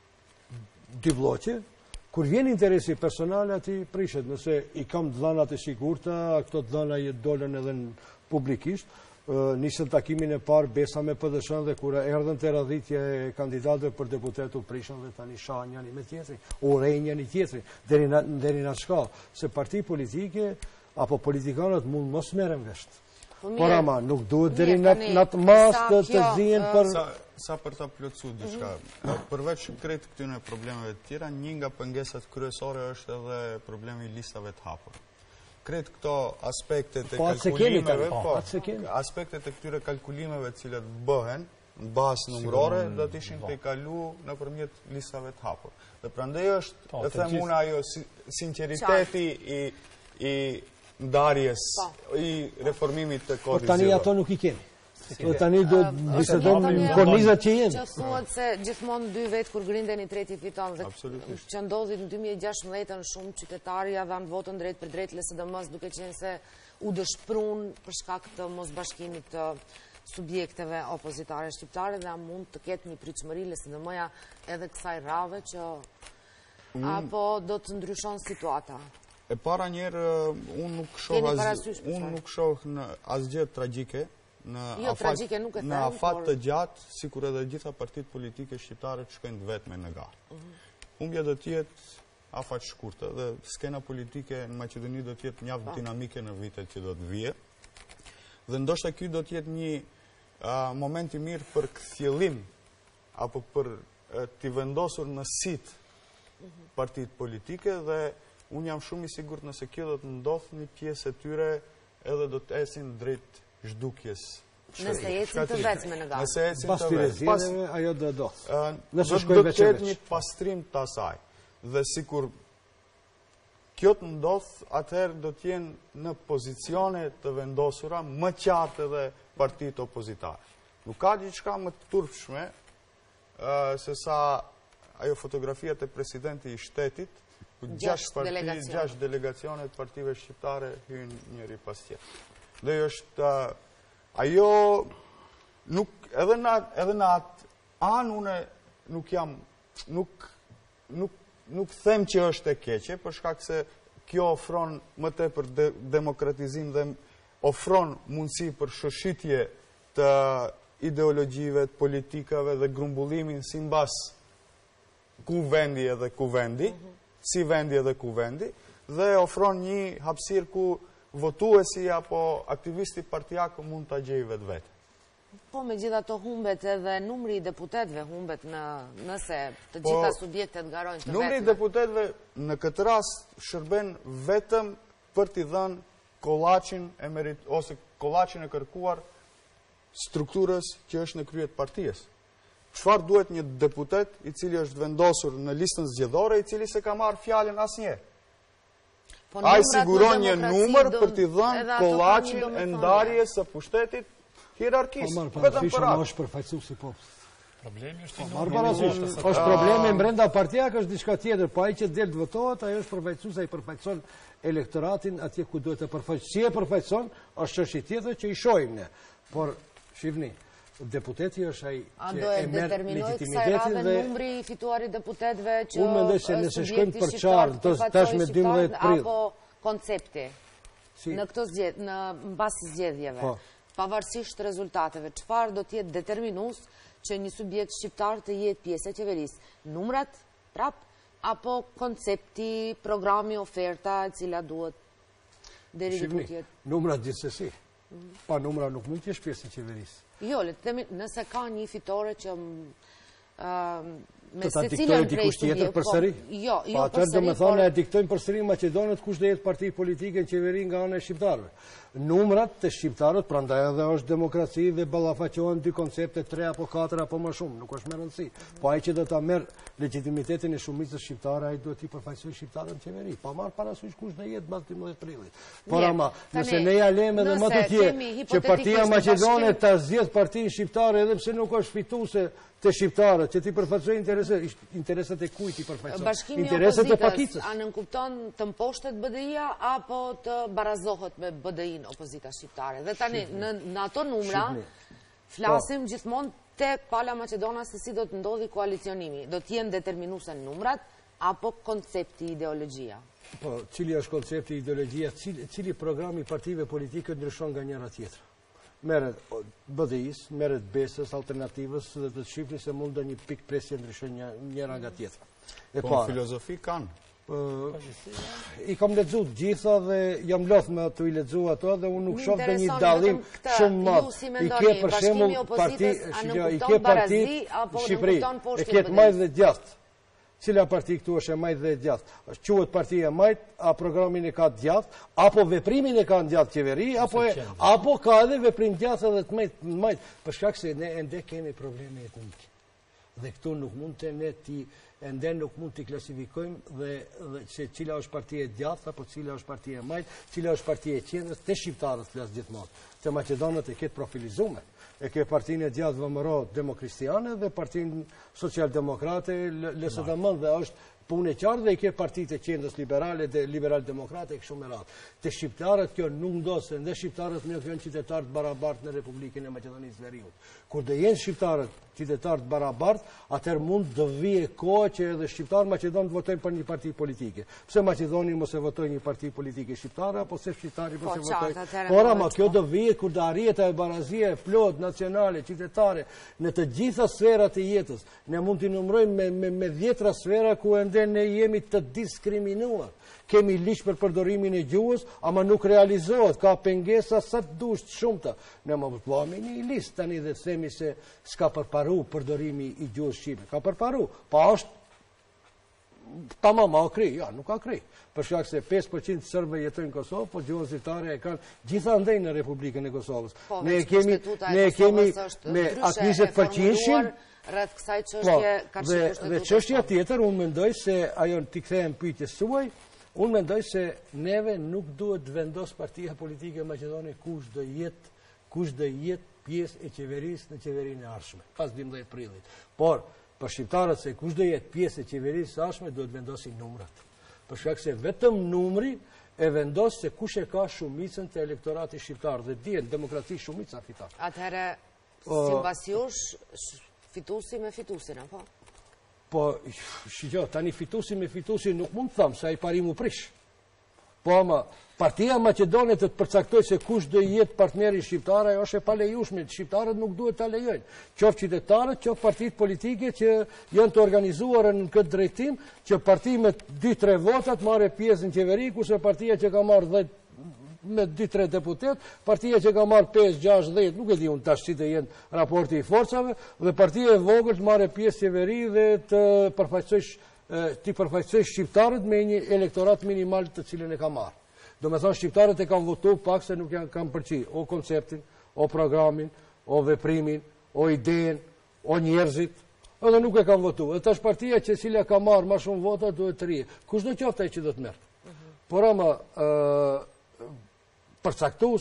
dy bloqe, kur vjen interesi personal ati prishet, nëse i kam dhënat e sigurta, këto dhëna i dolën edhe publikisht. Nisën takimin e parë Besa me P D S-n dhe kur erdhën te radhitja e kandidatëve për deputet u prishën dhe tani shahen njëri me tjetrin, urrejnë njëri tjetrin deri na deri na shka se parti politike apo politikanët mund mos merren vesh. Por ama nuk duhet deri në atë mas të të zihen për sa për ta plotësuar diçka. Përveç krejt këtyre problemeve të tjera, një nga pengesat kryesore është edhe problemi i listave të hapura. Kretë këto aspektet e kalkulimeve, aspektet e këtyre kalkulimeve cilat bëhen në bazë numërore, do të ishin të kalu në përmjet listave të hapur. Dhe prandaj është, e them unë ajo, sinceriteti i ndarjes, i reformimit të kodit zgjedhor. Por tani ato nuk i kemi. Tani do bisedojmë në kornizat që jenë. Që thuhet se gjithmonë dy vetë kur grindeni treti fiton dhe që ndodhi në dy mijë e gjashtëmbëdhjetën shumë qytetarë ja dhanë votën drejt për drejt L S D M-s duke qenë se u dëshprun për shkak të mos bashkimit të subjekteve opozitare shqiptare dhe a mund të ketë një pritshmëri L S D M-ja edhe kësaj rrave që apo do të ndryshon situata. E para njerë unë nuk shoh unë nuk shoh në asgjë tragjike në afat të gjatë, si kur edhe gjitha partit politike shqiptare të shkojnë vetme në garë. Humbja do tjetë afat shkurtë dhe skena politike në Maqedoni do tjetë mjaft dinamike në vitet që do të vije. Dhe ndoshta ky do tjetë një moment i mirë për kthjellim apo për t'i vendosur në sit partit politike dhe unë jam shumë i sigurt nëse kjo do të ndodhë një pjesë e tyre edhe do të esin drejt zhdukjes. Nëse ecin të vetme në garë. Nëse ecin të vetme. Pas ajo do do. Nëse shkoj veç e veç. Do të ketë një pastrim të asaj. Dhe sikur kjo të ndodh, atëherë do t'jenë në pozicione të vendosura më qartë edhe partitë opozitare. Nuk ka diçka më të turpshme se sa ajo fotografiat e presidenti i shtetit ku gjashtë delegacionet partive shqiptare hynë njëri pas tjetër. Dhe është ajo edhe në atë anë une nuk jam nuk them që është e keqe për shkak se kjo ofron më tepër demokratizim dhe ofron mundësi për shoshitje të ideologjive, të politikave dhe grumbullimin si mbas ku vendi edhe ku vendi, si vendi edhe ku vendi, dhe ofron një hapësirë ku votuesi apo aktivisti partijak mund të gjejë vetë vetë. Po, me gjitha të humbet edhe numri i deputetve humbet nëse të gjitha subjektet garojnë të vetme. Numri i deputetve në këtë rast shërben vetëm për t'i dhënë kollaçin ose kollaçin e kërkuar strukturës që është në kryet partijes. Çfarë duhet një deputet i cili është vendosur në listën zgjedhore, i cili se ka marrë fjalën asnjëherë? Ai siguron një numër për t'i dhënë kollaçin e ndarjes së pushtetit hierarkisë. Vetëm për atë. Është përfaqësues i popullit. Problemi është i Marë parasysh, është problemi mbrenda partijak, është diçka tjetër, po ai që del të votohet, ajo është përfaqësues, ai përfaqëson elektoratin atje ku duhet të përfaqësoj. Si e përfaqëson, është çështje tjetër që i shohim ne. Por shihni, deputeti është ai që e merr legitimitetin dhe numri i fituarit deputetëve që unë mendoj se nëse shkojmë për qartë, tash me dymbëdhjetë prill apo koncepti në këto zgjedhje, në mbas zgjedhjeve, pavarësisht rezultateve, çfarë do të jetë determinues që një subjekt shqiptar të jetë pjesë e qeverisë? Numrat, prap, apo koncepti, programi, oferta, e cila duhet deri diku tjetër? Numrat gjithsesi. Pa numra nuk mund të jesh pjesë e qeverisë. Jo, le të themi, nëse ka një fitore që të ta diktojnë dikush tjetër përsëri? Jo, jo përsëri. Atëherë do të thonë e diktojnë përsëri Maqedonët kush do jetë parti politike në qeveri nga ana e shqiptarëve. Numrat të shqiptarët, prandaj edhe është demokraci dhe ballafaqohen dy koncepte, tre apo katër apo më shumë, nuk është më rëndësi. Po ai që do ta merr legitimitetin e shumicës shqiptare, ai duhet i përfaqësojë shqiptarët në qeveri, pa marrë parasysh kush do jetë mbas dymbëdhjetë prillit. Por ama, nëse ne ja lëmë edhe më të tjerë që Partia Maqedone ta zgjedh partinë shqiptare edhe pse nuk është fituese të shqiptarët, që ti përfaqësoj interesat, interesat e kujt i përfaqësoj? Interesat e pakicës. A nënkupton të mposhtet B D I-a apo të barazohet me B D I-n opozita shqiptare? Dhe tani, në ato numra, flasim gjithmonë tek Pala Maqedona se si do të ndodhi koalicionimi. Do të jenë determinuese numrat apo koncepti, ideologjia? Po, cili është koncepti, ideologjia, cili programi partive politike ndryshon nga njëra tjetra? Merret B D I-s, merret besës, alternativës dhe të shifni se mund do një pikë presje ndryshon njëra nga tjetra. Po filozofi kanë? I kam lexuar gjitha dhe jam lodh me të i lexuar ato dhe unë nuk shoh dhe një dallim shumë madh. I ke për shembull parti, i ke parti Shqipëri, e ke majt dhe djathtë. Cila parti këtu është e majt dhe djathtë? Quhet partia e majt, a programin e ka djathtë, apo veprimin e ka djathtë qeveri, apo apo ka edhe veprim djathtë edhe të majt, për shkak se ne ende kemi probleme etnike. Dhe këtu nuk mund të ne ti ende nuk mund t'i klasifikojmë dhe se cila është partia e djathtë apo cila është partia e majt, cila është partia e qendrës, te shqiptarët flas gjithmonë. Te maqedonët e ketë profilizuar. E ke partinë e djathtë V M R Demokristiane dhe partinë Socialdemokrate L S D M dhe është punë e qartë dhe i ke partitë e qendrës liberale dhe liberal-demokrate e kështu me radhë. Te shqiptarët kjo nuk ndosën dhe shqiptarët nuk janë qytetarë të barabartë në Republikën e Maqedonisë së Veriut. Kur do jenë shqiptarët qytetarë të barabartë, atëherë mund të vijë koha që edhe shqiptarët maqedonë të votojnë për një parti politike. Pse Maqedoni mos e votojnë një parti politike shqiptare apo se shqiptari mos e votojnë? Por ama kjo do vijë kur do arrihet ajo barazia e plot nacionale, qytetare në të gjitha sferat e jetës. Ne mund t'i numërojmë me me, me dhjetra sfera ku ende ne jemi të diskriminuar. Kemi ligj për përdorimin e gjuhës, ama nuk realizohet, ka pengesa sa të dush të shumta. Ne më bëhemi një listë tani dhe themi se s'ka përparu përdorimi i gjuhës shqipe. Ka përparu, pa është tamam, a kri, ja, nuk ka kri. Për shkak se pesë përqind serbë jetojnë në Kosovë, po gjuhën zyrtare e kanë gjithandej në Republikën e Kosovës. Ne kemi ne kemi me atë njëzet përqind rreth kësaj çështje ka qenë dhe çështja tjetër, unë mendoj se ajo ti kthehem pyetjes suaj, unë mendoj se neve nuk duhet vendos partia politike e Maqedonisë kush do jetë kush do jetë pjesë e qeverisë në qeverinë e ardhshme pas dymbëdhjetë prillit. Por për shqiptarët se kush do jetë pjesë e qeverisë së ardhshme duhet vendosin numrat. Për shkak se vetëm numri e vendos se kush e ka shumicën të elektoratit shqiptar dhe dihet demokraci shumica fiton. Atëherë sipas jush fitusi me fitusin, apo? Po, shqyqo, tani fitusi me fitusin nuk mund të thamë, se a i parim u prish. Po, ama, partia Maqedone të të përcaktoj se kush do jetë partneri shqiptare, është e palejushme, shqiptarët nuk duhet të lejojnë. Qoftë qytetarët, qoftë partitë politike që janë të organizuar në këtë drejtim, që parti me dy tre votat marrë pjesë në qeveri, kurse partia që ka marrë dhjetë me dy tre deputet, partia që ka marrë pesë gjashtë dhjetë, nuk e di unë tash si të jenë raporti i forcave, dhe partia e vogël të marrë pjesë qeveri dhe të përfaqësoj shqiptarët me një elektorat minimal të cilën e ka marrë. Do me thonë shqiptarët e kanë votu pak se nuk janë kanë përqi o konceptin, o programin, o veprimin, o idejën, o njerëzit, edhe nuk e kanë votu. Dhe tash partia që cila ka marrë ma shumë vota duhet të rije. Kush do qoftë ai që do të merr? Por ama përcaktues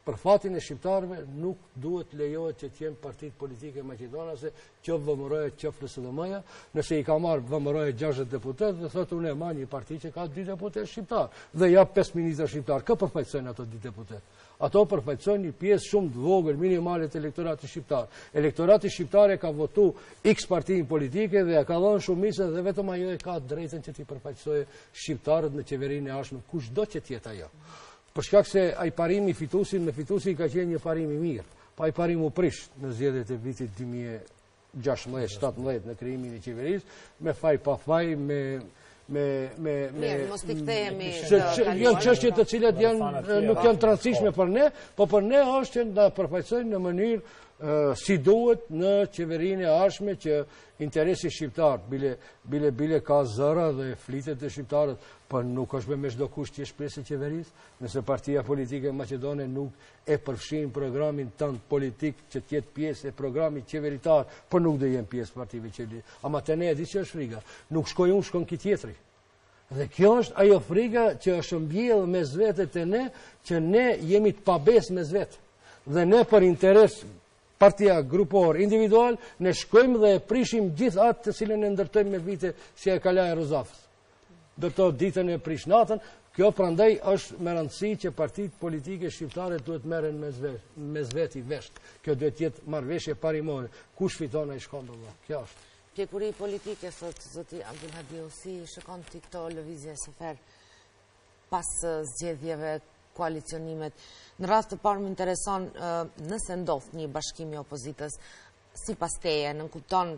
për fatin e shqiptarëve nuk duhet lejohet që t'jenë partitë politike maqedonase, qoftë V M R-ja, qoftë L S D M-ja, nëse i ka marrë V M R-ja gjashtëdhjetë deputet dhe thotë unë e ma një parti që ka dy deputet shqiptar dhe jap pesë ministra shqiptar, kë përfaqësojnë ato dy deputet? Ato përfaqësojnë një pjesë shumë të vogël minimale të elektoratit shqiptar. Elektorati shqiptar e ka votu X partinë politike dhe ja ka dhënë shumicën dhe vetëm ajo e ka drejtën që t'i përfaqësojë shqiptarët në qeverinë e ardhshme, kushdo që të jetë ajo. Për shkak se ai parimi fituesit me fituesi ka qenë një parim i mirë. Pa ai parim u prish në zgjedhjet e vitit dy mijë e gjashtëdhjetë shtatëdhjetë në krijimin e qeverisë, me faj pa faj, me me me me mos pikthehemi. Janë çështje të cilat janë nuk janë të rëndësishme për ne, po për ne është që na përfaqësojnë në mënyrë si duhet në qeverinë e ardhshme që interesi shqiptar, bile bile bile ka zëra dhe flitet e shqiptarët, por nuk është me me çdo kusht që është pjesë e qeverisë, nëse partia politike maqedone nuk e përfshin programin tënd politik që të jetë pjesë e programit qeveritar, por nuk do jenë pjesë partive qeveri. Ama te ne e di që është friga, nuk shkoj unë, shkon ki tjetri. Dhe kjo është ajo friga që është mbjellë mes vete të ne, që ne jemi të pabes mes vetë. Dhe ne për interes partia grupor individual, ne shkojmë dhe e prishim gjithë atë të cilën e ndërtojmë me vite si e Kalaja Rozafës. Do të ditën e prish natën, kjo prandaj është me rëndësi që partitë politike shqiptare duhet merren mes veti vesht. Kjo duhet jetë marrëveshje parimore. Kush fiton ai shkon do. Kjo është. Pjekuri politike, thot zoti Abdulhadiu, si shikon ti këto lëvizje sefer pas zgjedhjeve, koalicionimet. Në rast të parë më intereson nëse ndodh një bashkim i opozitës sipas teje, nën kupton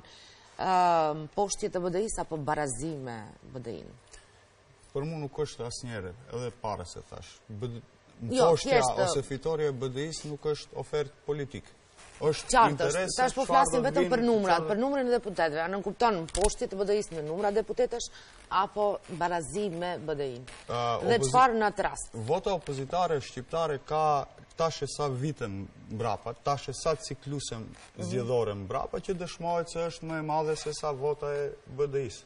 poshtje të B D I-s apo barazime B D I-n? Për mu nuk është asnjëherë, edhe para se thash. Jo, poshtja thjesht, ose fitoria e B D I-s nuk është ofertë politike. Është qartë, interes. tash po flasim vetëm për numrat, për numrin e deputetëve. A nën kupton poshtje të B D I-s në numra deputetësh apo barazime B D I-n? Dhe çfarë në atë rast? Vota opozitare shqiptare ka tash e sa vite mbrapa, tash e sa cikluse zgjedhore mbrapa që dëshmohet se është më e madhe se sa vota e B D I-s.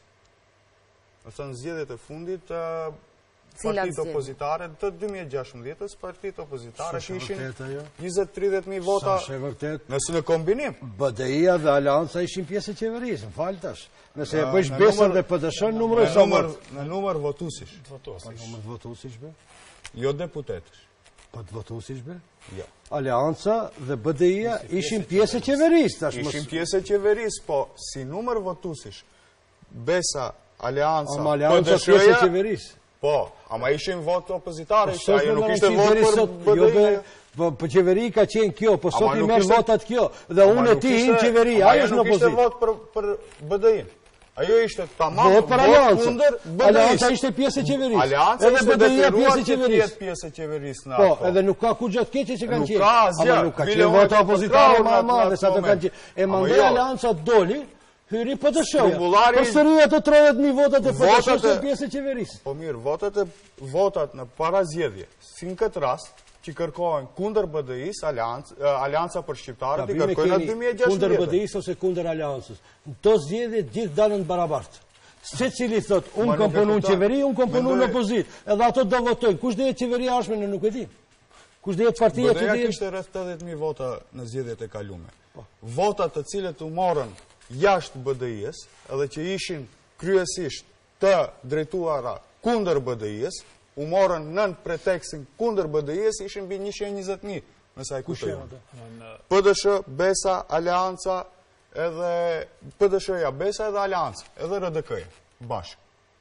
Do të thënë zgjedhjet e fundit partitë opozitare të dy mijë e gjashtëdhjetës, partitë opozitare kishin njëzet tridhjetë mijë vota. Sa është vërtet? Nëse në kombinim. B D I-ja dhe Alianca ishin pjesë e qeverisë, më fal tash. Nëse e bësh Besën dhe P D S-n, numëroj sa më. Në numër votuesish. Po numër votuesish be? Jo deputetësh. Po të votuesish be? Jo. Alianca dhe B D I-ja ishin pjesë e qeverisë tash. Ishin pjesë e qeverisë, po si numër votuesish. Besa, Alianca, Ama Alianca pjesë e qeverisë. Po, ama ishin votë opozitare, ajo nuk ishte votë për B D I. Po qeveri ka qenë kjo, po sot i merë votat kjo, dhe unë e ti hinë qeveri, ajo është në opozitë. Ajo nuk ishte votë për B D I-n. Ajo ishte tamam votë kundër B D I-s. Alianca ishte pjesë e qeverisë. Alianca ishte detyruar që të jetë pjesë e qeverisë në ato. Po, edhe nuk ka kur gjatë keqe që kanë qenë. Nuk ka asgjë. Nuk ka qenë vota opozitare më e madhe sa të kanë qenë. E mandej Alianca doli, hyri P D S-ja. Po sëria të tridhjetë mijë votat e P D S-s në pjesë e qeverisë. Po mirë, votat e votat në parazgjedhje, si në këtë rast, që kërkohen kundër B D I-s, Alianca për shqiptarët, i kërkojnë atë dy mijë e gjashtëdhjetë. Kundër B D I-s ose kundër Aliancës. Në to zgjedhje gjithë dalën barabartë. Se cili thot, unë kom punu në qeveri, unë kom punu në opozitë. Edhe ato do votojnë. Kush dhe jetë qeveria ashme në nuk e di. Kush dhe jetë partia që dhe jetë... B D I-ja kishte rreth tetëdhjetë mijë vota në zgjedhjet e kalume. Votat të cilët u morën jashtë B D I-s, edhe që ishin kryesisht të drejtuara kundër B D I-s, u morën nën pretekstin kundër B D I-s, ishin mbi njëqind e njëzet mijë, nësa e kuptojnë. P D S, Besa, Alianca, edhe P D S-ja, Besa edhe Alianca, edhe R D K-ja, bashkë.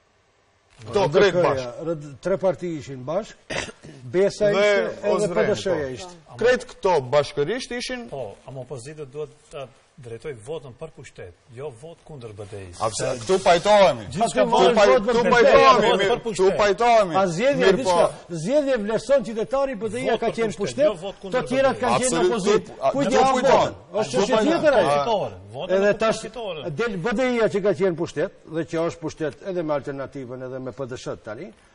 Do krejt bashkë. Tre parti ishin bashkë, Besa ishte edhe P D S-ja ishte. Krejt këto bashkërisht ishin... Po, ama opozitët duhet të drejtoj votën për pushtet, jo votë kundër B D I-s. Këtu pajtohemi. Këtu pajtohemi. Këtu pajtohemi. A zgjedhje diçka, zgjedhje vlerëson qytetari B D I-ja ka qenë pushtet, të tjerat kanë qenë opozitë. Kujt ja votën? Është çështje tjetër ajo. Edhe tash del B D I-ja që ka qenë pushtet, dhe që është pushtet edhe me alternativën edhe me P D S tani,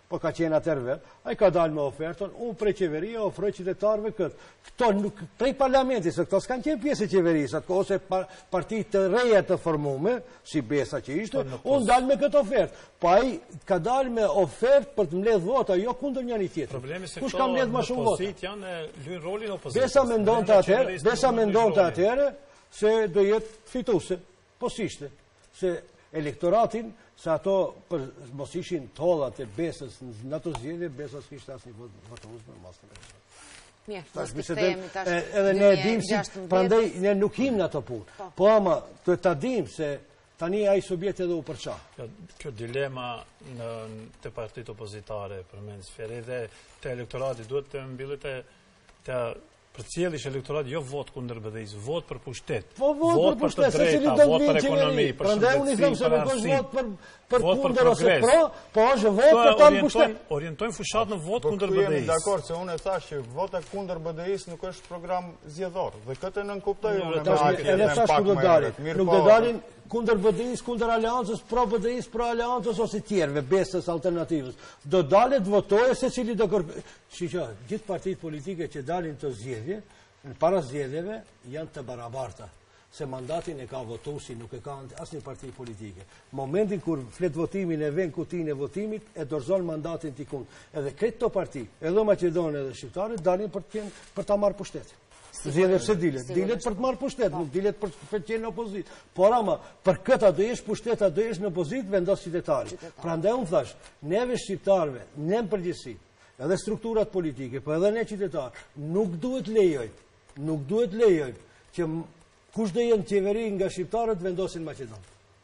po ka qenë atër vetë, a i ka dalë me ofertën, unë prej qeveria ofroj qytetarëve këtë. Këto nuk, prej parlamentit, se këto s'kanë qenë pjesë e qeverisë, ose partit të reja të formume, si Besa që ishte, unë dalë me këtë ofertë. Pa i ka dalë me ofertë për të mbledh vota, jo kundër njëri tjetër. Problemi se Kush ka mbledh më shumë vota? opozit janë luajnë rolin opozitës. Besa mendon të atëherë, Besa mendon të atëherë se do jetë fituse, po s'ishte, se elektoratin, se ato për mos ishin tollat e Besës në ato zgjedhje, Besa s'kishte asnjë votues për mos të bëjë. Mirë, Tash mos se kthehemi tash. edhe ne e dim si, prandaj ne nuk him në ato punë. Po ama të ta dim se tani ai subjekt edhe u përça. Kjo, kjo dilema në të partitë opozitare përmend sferë dhe të elektorati duhet të mbyllet të të përcjellësh elektorati jo vot kundër B D I-s, vot për pushtet. Po vot për pushtet, se cili do të vinë ekonomi, për prandaj unë i them se nuk është vot për për vot për kundër ose progres. pro, po është vot për ta pushtet. Orientojmë fushat në vot Po kundër këtu B D jemi I-s. dakord se unë e thash që vota kundër B D I-s nuk është program zgjedhor. Dhe këtë nën kuptoj unë me Tash atje edhe dhe thash pak ku do më dalin. herët. Mirë Nuk po, do dalin kundër B D I-s, kundër aleancës, pro B D I-s, pro aleancës ose tjerëve, Besës, alternativës. Do dalet votojë se cili do kërkojë. Shiqo, gjithë partitë politike që dalin të zgjedhje, në para zgjedhjeve janë të barabarta, se mandatin e ka votuesi, nuk e ka asnjë parti politike. Momentin kur flet votimin e vën kutinë e votimit, e dorëzon mandatin tikun. Edhe këto parti, edhe Maqedonia edhe shqiptarët dalin për të qenë për ta marrë pushtetin. Zgjedhje pse dilet? Dilet për të marrë pushtet, nuk dilet për të qenë në opozitë. Por ama për këtë do jesh pushtet, do jesh në opozitë, vendos qytetari. Prandaj unë thash, neve shqiptarëve, ne në përgjithësi, edhe strukturat politike, po edhe ne qytetarë, nuk duhet lejojmë nuk duhet lejojmë që kush do jenë qeveri nga shqiptarët vendosin Maqedon.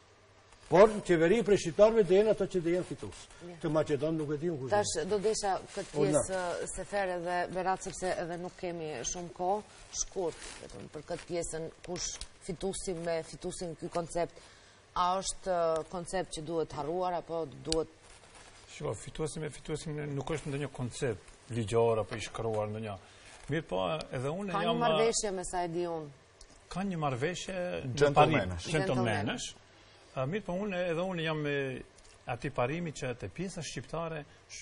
Por qeveri për shqiptarëve do jenë ato që do jenë fitues. Të Maqedon nuk e di unë kush. Tash do desha këtë pjesë Sefer edhe Berat, sepse edhe nuk kemi shumë kohë, shkurt vetëm për këtë pjesën kush fituesi me fituesin ky koncept. A është koncept që duhet harruar apo duhet Shiko, fituesi me fituesin nuk është ndonjë koncept ligjor apo i shkruar ndonjë. Mirë po, edhe unë Ka jam... një marrëveshje me sa e di unë. Ka një marrëveshje... Gentlemanësh. Gentlemanësh. Mirë po, unë edhe unë jam me ati parimi që të pjesa shqiptare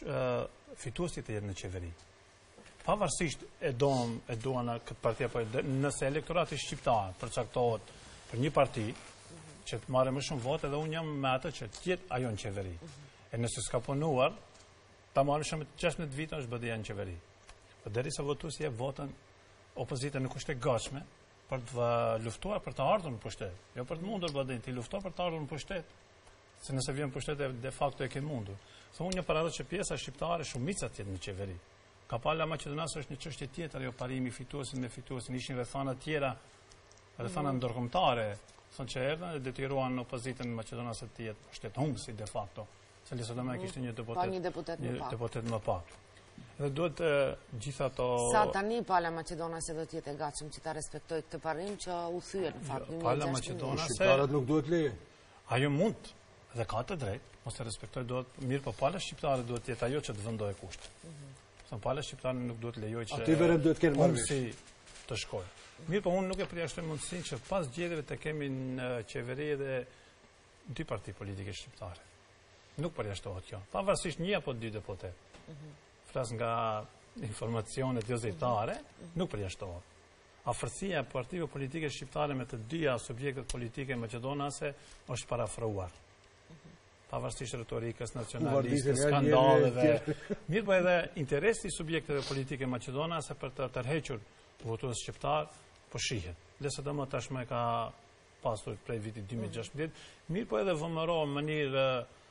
fituesit e jetë në qeveri. Pavarësisht e doam, e duan këtë parti, apo nëse elektorati shqiptar përcaktohet për një parti, që të marrë më shumë votë, edhe unë jam me atë që të jetë ajo në qeveri. E nëse s'ka punuar, ta marrë shumë gjashtëdhjetë vite është B D I-ja në qeveri. Për deri sa votuesi jep votën, opozita nuk është e gatshme për të luftuar për të ardhur në pushtet. Jo për të mundur B D I-n, ti lufto për të ardhur në pushtet. Se nëse vjen në pushtet de facto e ke mundur. Sa unë një paradokс që pjesa shqiptare shumica të jetë në qeveri. Kapala Maqedonisë është një çështje tjetër, jo parimi fituesin me fituesin, ishin rrethana tjera, rrethana ndërkombëtare, thonë që erdhën dhe detyruan opozitën maqedonase të jetë pushtet humbsi de facto. Se Lisa Doma kishte një deputet, një deputet më pak. deputet më pak. Dhe duhet gjitha ato... Sa tani Pala Maqedonase do të jetë e gatshëm që ta respektojë këtë parim që u thye në fakt. Pala Maqedonase... Shqiptarët nuk duhet leje. Ajo mund, dhe ka të drejtë, mos të respektojë duhet mirë, po Pala Shqiptare duhet jetë ajo që të vendoje kushte. Sa Pala Shqiptare nuk duhet lejoj që... Aty verëm duhet kenë marrëveshje të shkojë. Mirë, po unë nuk e përjashtoj mundësinë që pas zgjedhjeve të kemi në qeveri edhe dy parti politike shqiptare. Nuk përjashtohet kjo. Pavarësisht një apo dy deputet. Flas nga informacionet jo zyrtare, nuk përjashtohet. Afërsia e partive politike shqiptare me të dyja subjektet politike maqedonase është parafruar. Pavarësisht retorikës nacionaliste, skandaleve. Mirë, po edhe interesi i subjekteve politike maqedonase për të tërhequr votues shqiptar po shihet. Lesa Doma tashmë ka pasur prej vitit dy mijë e gjashtëdhjetë. Mirë, po edhe vëmëro në mënyrë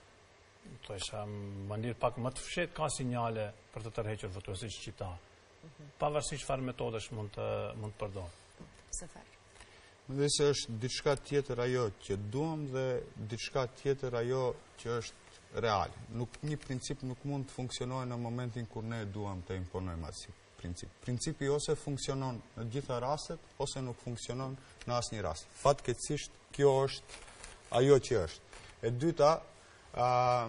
to isha në mënyrë pak më të fshehtë ka sinjale për të tërhequr votuesit shqiptar. Pavarësisht çfarë metodesh mund të mund të përdor. Sefer. Dhe se është diçka tjetër ajo që duam dhe diçka tjetër ajo që është reale. Nuk një princip nuk mund të funksionojë në momentin kur ne duam të imponojmë atë princip. Principi ose funksionon në gjitha rastet ose nuk funksionon në asnjë rast. Fatkeqësisht kjo është ajo që është. E dyta, Uh,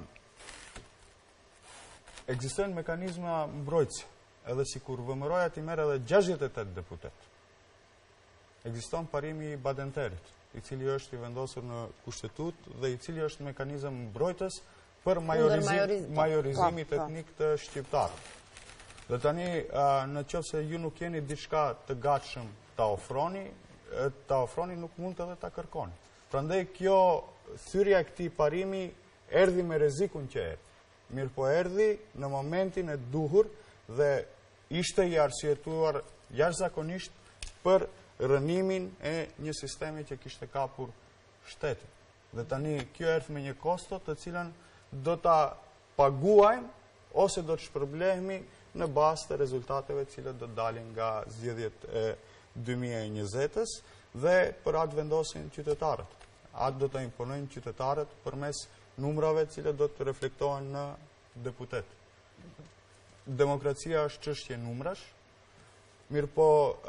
ekzistojnë mekanizma mbrojtëse, edhe si kur vëmëroja ti merë edhe gjashtëdhjetë e tetë deputet. Ekziston parimi i badenterit, i cili është i vendosur në kushtetut dhe i cili është mekanizëm mbrojtës për majorizimit etnik të shqiptarë. Dhe tani, në qoftë se ju nuk jeni diçka të gatshëm ta ofroni, ta ofroni nuk mund të dhe ta kërkoni. Prandaj kjo thyrja e këtij parimi erdhi me rrezikun që erdhi. Mirë po erdhi në momentin e duhur dhe ishte i arsyetuar jashtëzakonisht për rënimin e një sistemi që kishte kapur shtetin. Dhe tani kjo erdhi me një kosto të cilën do ta paguajmë ose do të shpërblehemi në bazë të rezultateve të cilët do të dalin nga zgjedhjet e dy mijë e njëzet-ës dhe për atë vendosin qytetarët. Atë do të imponojnë qytetarët përmes numrave të cilët do të reflektohen në deputet. Demokracia është çështje numrash, mirë po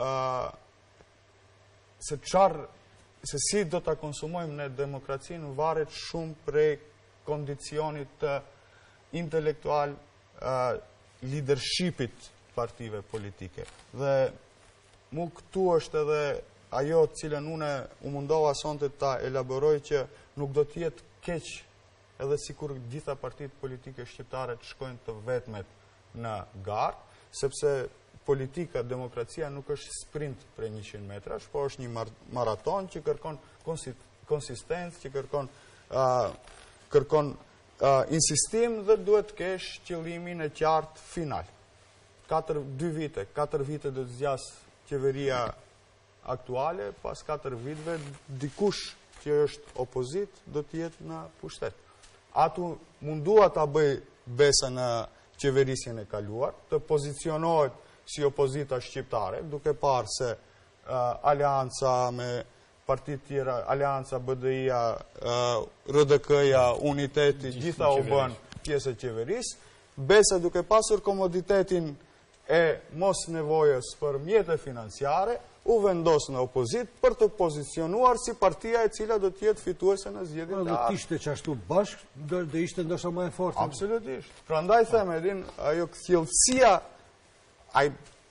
se çfarë se si do ta konsumojmë në demokracinë varet shumë prej kondicionit të intelektual leadershipit partive politike. Dhe mu këtu është edhe ajo cilën une u mundova sonte ta elaboroj që nuk do t'jetë keq edhe sikur gjitha partitë politike shqiptare të shkojnë të vetmet në garë, sepse politika, demokracia nuk është sprint për njëqind metrash, po është një maraton që kërkon konsistencë, që kërkon kërkon insistim dhe duhet kesh qëllimin e qartë final. Katër, dy vite, katër vite do të zgjas qeveria aktuale, pas katër viteve dikush që është opozit do të jetë në pushtet. Atu mundua ta bëj besa në qeverisjen e kaluar, të pozicionohet si opozita shqiptare, duke parë se alianca me partit tjera, alianca B D I-a, R D K-ja, Uniteti, gjitha u bën pjesë e qeverisë, besa duke pasur komoditetin e mos nevojës për mjete financiare, u vendos në opozit për të pozicionuar si partia e cila do tjetë fituese në zgjedhjet e ardhshme. Dhe t'ishte qashtu bashkë, dhe ishte ndoshta më e fortë. Absolutisht. Prandaj them edhin, ajo kthjellësia, ai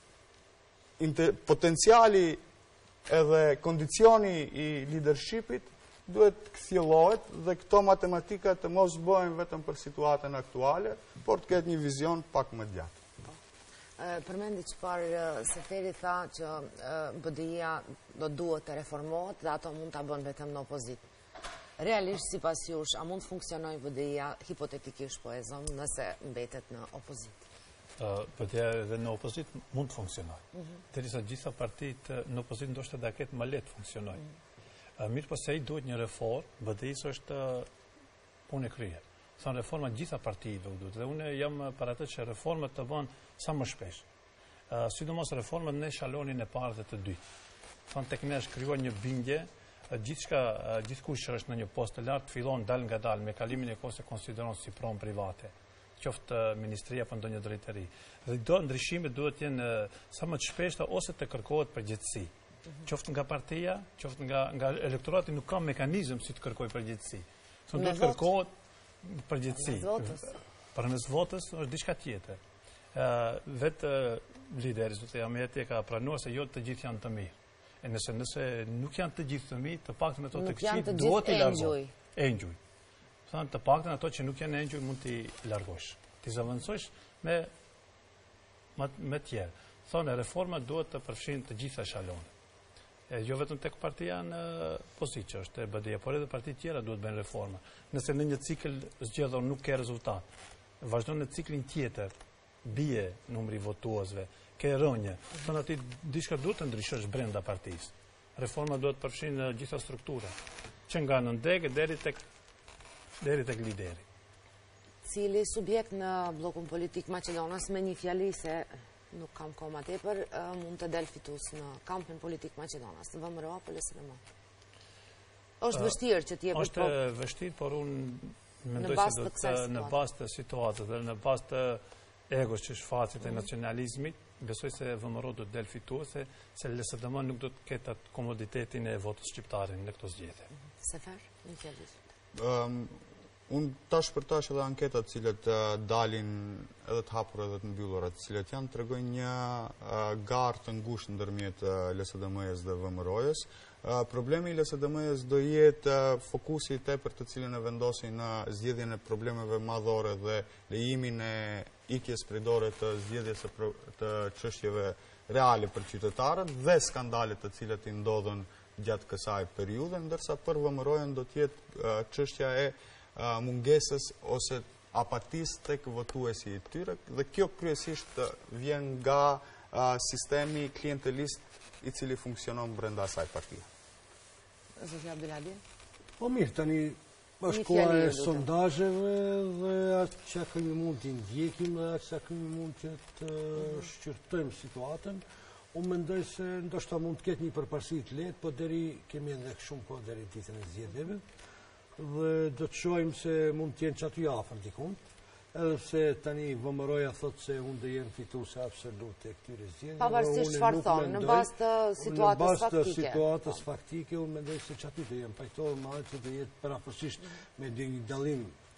potenciali edhe kondicioni i leadershipit duhet kthjellohet dhe këto matematika të mos bëhen vetëm për situatën aktuale, por të ketë një vizion pak më gjatë. Përmendi çfarë Seferi tha që B D I-a do duhet të reformohet dhe ato mund ta bënë vetëm në opozit. Realisht sipas jush, a mund të funksionojë B D I-a hipotetikisht po e zëm nëse mbetet në opozit? B D I-a edhe në opozit mund të funksionojë. Derisa gjitha partitë në opozit ndoshta da ketë më lehtë funksionojnë. Mirë po se i duhet një reformë, B D I-s është punë e kryer. Sa reforma gjitha partive u duhet. Dhe unë jam për atë që reformat të bënë sa më shpesh. Sidomos reformat në shalonin e parë dhe të dytë. Thonë tek ne është krijuar një bindje, gjithkush që është në një post të lartë fillon dal nga dal me kalimin e kohës e konsideron si pronë private, qoftë ministria për ndonjë drejtëri. Dhe do ndryshimet duhet jenë sa më të shpeshta ose të kërkohet përgjegjësi. Qoftë nga partia, qoftë nga nga elektorati nuk ka mekanizëm si të kërkojë përgjegjësi. Thonë duhet kërkohet përgjithësi. Përmes votës është diçka tjetër. Vetë lideri zotë Ahmeti e ka pranuar se jo të gjithë janë të mirë. E nëse nëse nuk janë të gjithë të mirë, të paktën ato të këqij duhet i largosh. Engjuj. Thonë të paktën ato që nuk janë engjuj mund t'i largosh. Ti zavancosh me me tjerë. Thonë reforma duhet të përfshin të gjitha shalonet. Jo vetëm tek partia në pozitë që është e B D I-a, por edhe partitë tjera duhet bëjnë reforma. Nëse në një cikël zgjedhor nuk ke rezultat, vazhdon në ciklin tjetër, bie numri votuesve, ke rënje, thonë aty diçka duhet të ndryshosh brenda partisë. Reforma duhet të përfshin gjitha strukturat, që nga nëndege deri tek deri tek lideri. Cili subjekt në bllokun politik Maqedonas me një fjali se nuk kam koma tepër, mund të del fitus në kampin politik Maqedonas, në V M R O apo L S D M? Është vështirë që t'jepet... është vështirë, por unë mendoj se do të në bazë të situatës dhe në bazë të egos që shfaqet e nacionalizmit, besoj se V M R O do të del fituese, se L S D M nuk do të ketë atë komoditetin e votës shqiptare në këto zgjedhje. Sefer, një fjalë. Unë tash për tash edhe anketat cilët dalin edhe të hapur edhe të mbyllurat, cilët janë të tregojnë një garë të ngushtë ndërmjet L S D M-s dhe V M R O-s, Problemi i L S D M-s do jetë fokusi tepër të cilën e vendosin në zgjedhjen e problemeve madhore dhe lejimin e ikjes prej dore të zgjedhjes të çështjeve reale për qytetarët dhe skandalet të cilat i ndodhen gjatë kësaj periudhe, ndërsa për V M R-ën do të jetë çështja e mungesës ose apatis tek votuesi i tyre, dhe kjo kryesisht vjen nga sistemi klientelist i cili funksionon brenda asaj partie. Zoti Abdulhadi? Po mirë, tani është koha e sondazheve dhe atë që kemi mund të ndjekim dhe atë që kemi mund që të shqyrtojmë situatën. Unë mendoj se ndoshta mund të ketë një përparësi të lehtë, po deri kemi edhe shumë kohë deri ditën e zgjedhjeve dhe do të shohim se mund të jenë që aty afër dikun. Edhe pse tani V M R-ja thotë se unë do jem fituese absolute e këtyre zgjedhjeve. Pavarësisht çfarë thonë, në bazë të situatës faktike. Në bazë të situatës faktike, unë mendoj se që aty do jem pajtohem me atë që do jetë parafërsisht me një dallim,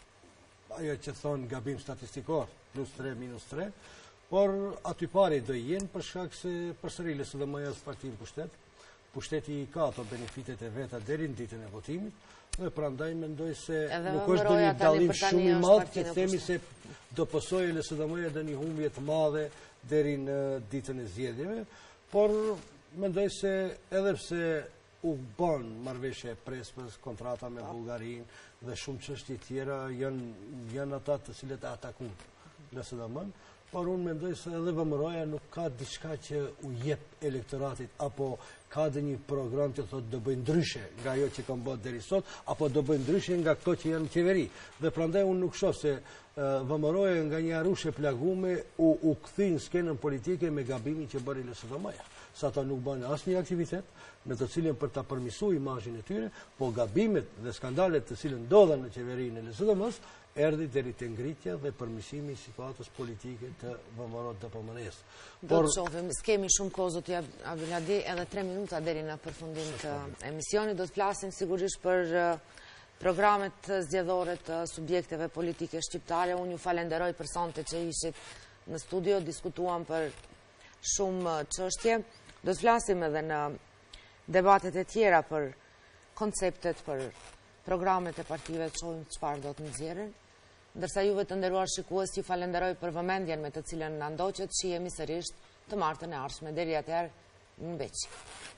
ajo që thonë gabim statistikor, plus tre minus tre, por aty pari do jenë për shkak se përsëri L S D M-ja është parti në pushtet. Pushteti i ka ato benefitet e veta deri në ditën e votimit, dhe prandaj mendoj se nuk është do një dallim shumë i madh që themi se do pësojë L S D M-ja dhe një humbje të madhe deri në ditën e zgjedhjeve, por mendoj se edhe pse u bën marrëveshje e Prespës, kontrata me Bullgarinë dhe shumë çështje tjera janë janë ata të cilët e atakojnë L S D M-n, por unë mendoj se edhe V M R-ja nuk ka diçka që u jep elektoratit, apo ka dhe një program që thotë do bëjnë ndryshe nga ajo që kanë bërë deri sot, apo do bëjnë ndryshe nga këto që janë në qeveri. Dhe prandaj unë nuk shoh se V M R-ja nga një arushe plagume u, u kthyi në skenën politike me gabimin që bëri L S D M-ja. Sa ata nuk bën asnjë aktivitet me të cilën për ta përmirësuar imazhin e tyre, po gabimet dhe skandalet të cilën ndodhen në qeverinë e L S D M-s erdhi deri te ngritja dhe përmirësimi i situatës politike të V M R-D P M-n-s. Do të shohim, s'kemi shumë kohë zoti Abdulhadi, edhe tre minuta deri në përfundim të emisionit. Do të flasim sigurisht për programet zgjedhore të subjekteve politike shqiptare. Unë ju falenderoj për sonte që ishit në studio, diskutuam për shumë çështje. Do të flasim edhe në debatet e tjera për konceptet, për programet e partive, të shohim çfarë do të nxjerrin. Ndërsa juve të nderuar shikues, ju falenderoj për vëmendjen me të cilën na ndoqët. Shihemi sërish të martën e ardhshme. Deri atëherë, mbeqi.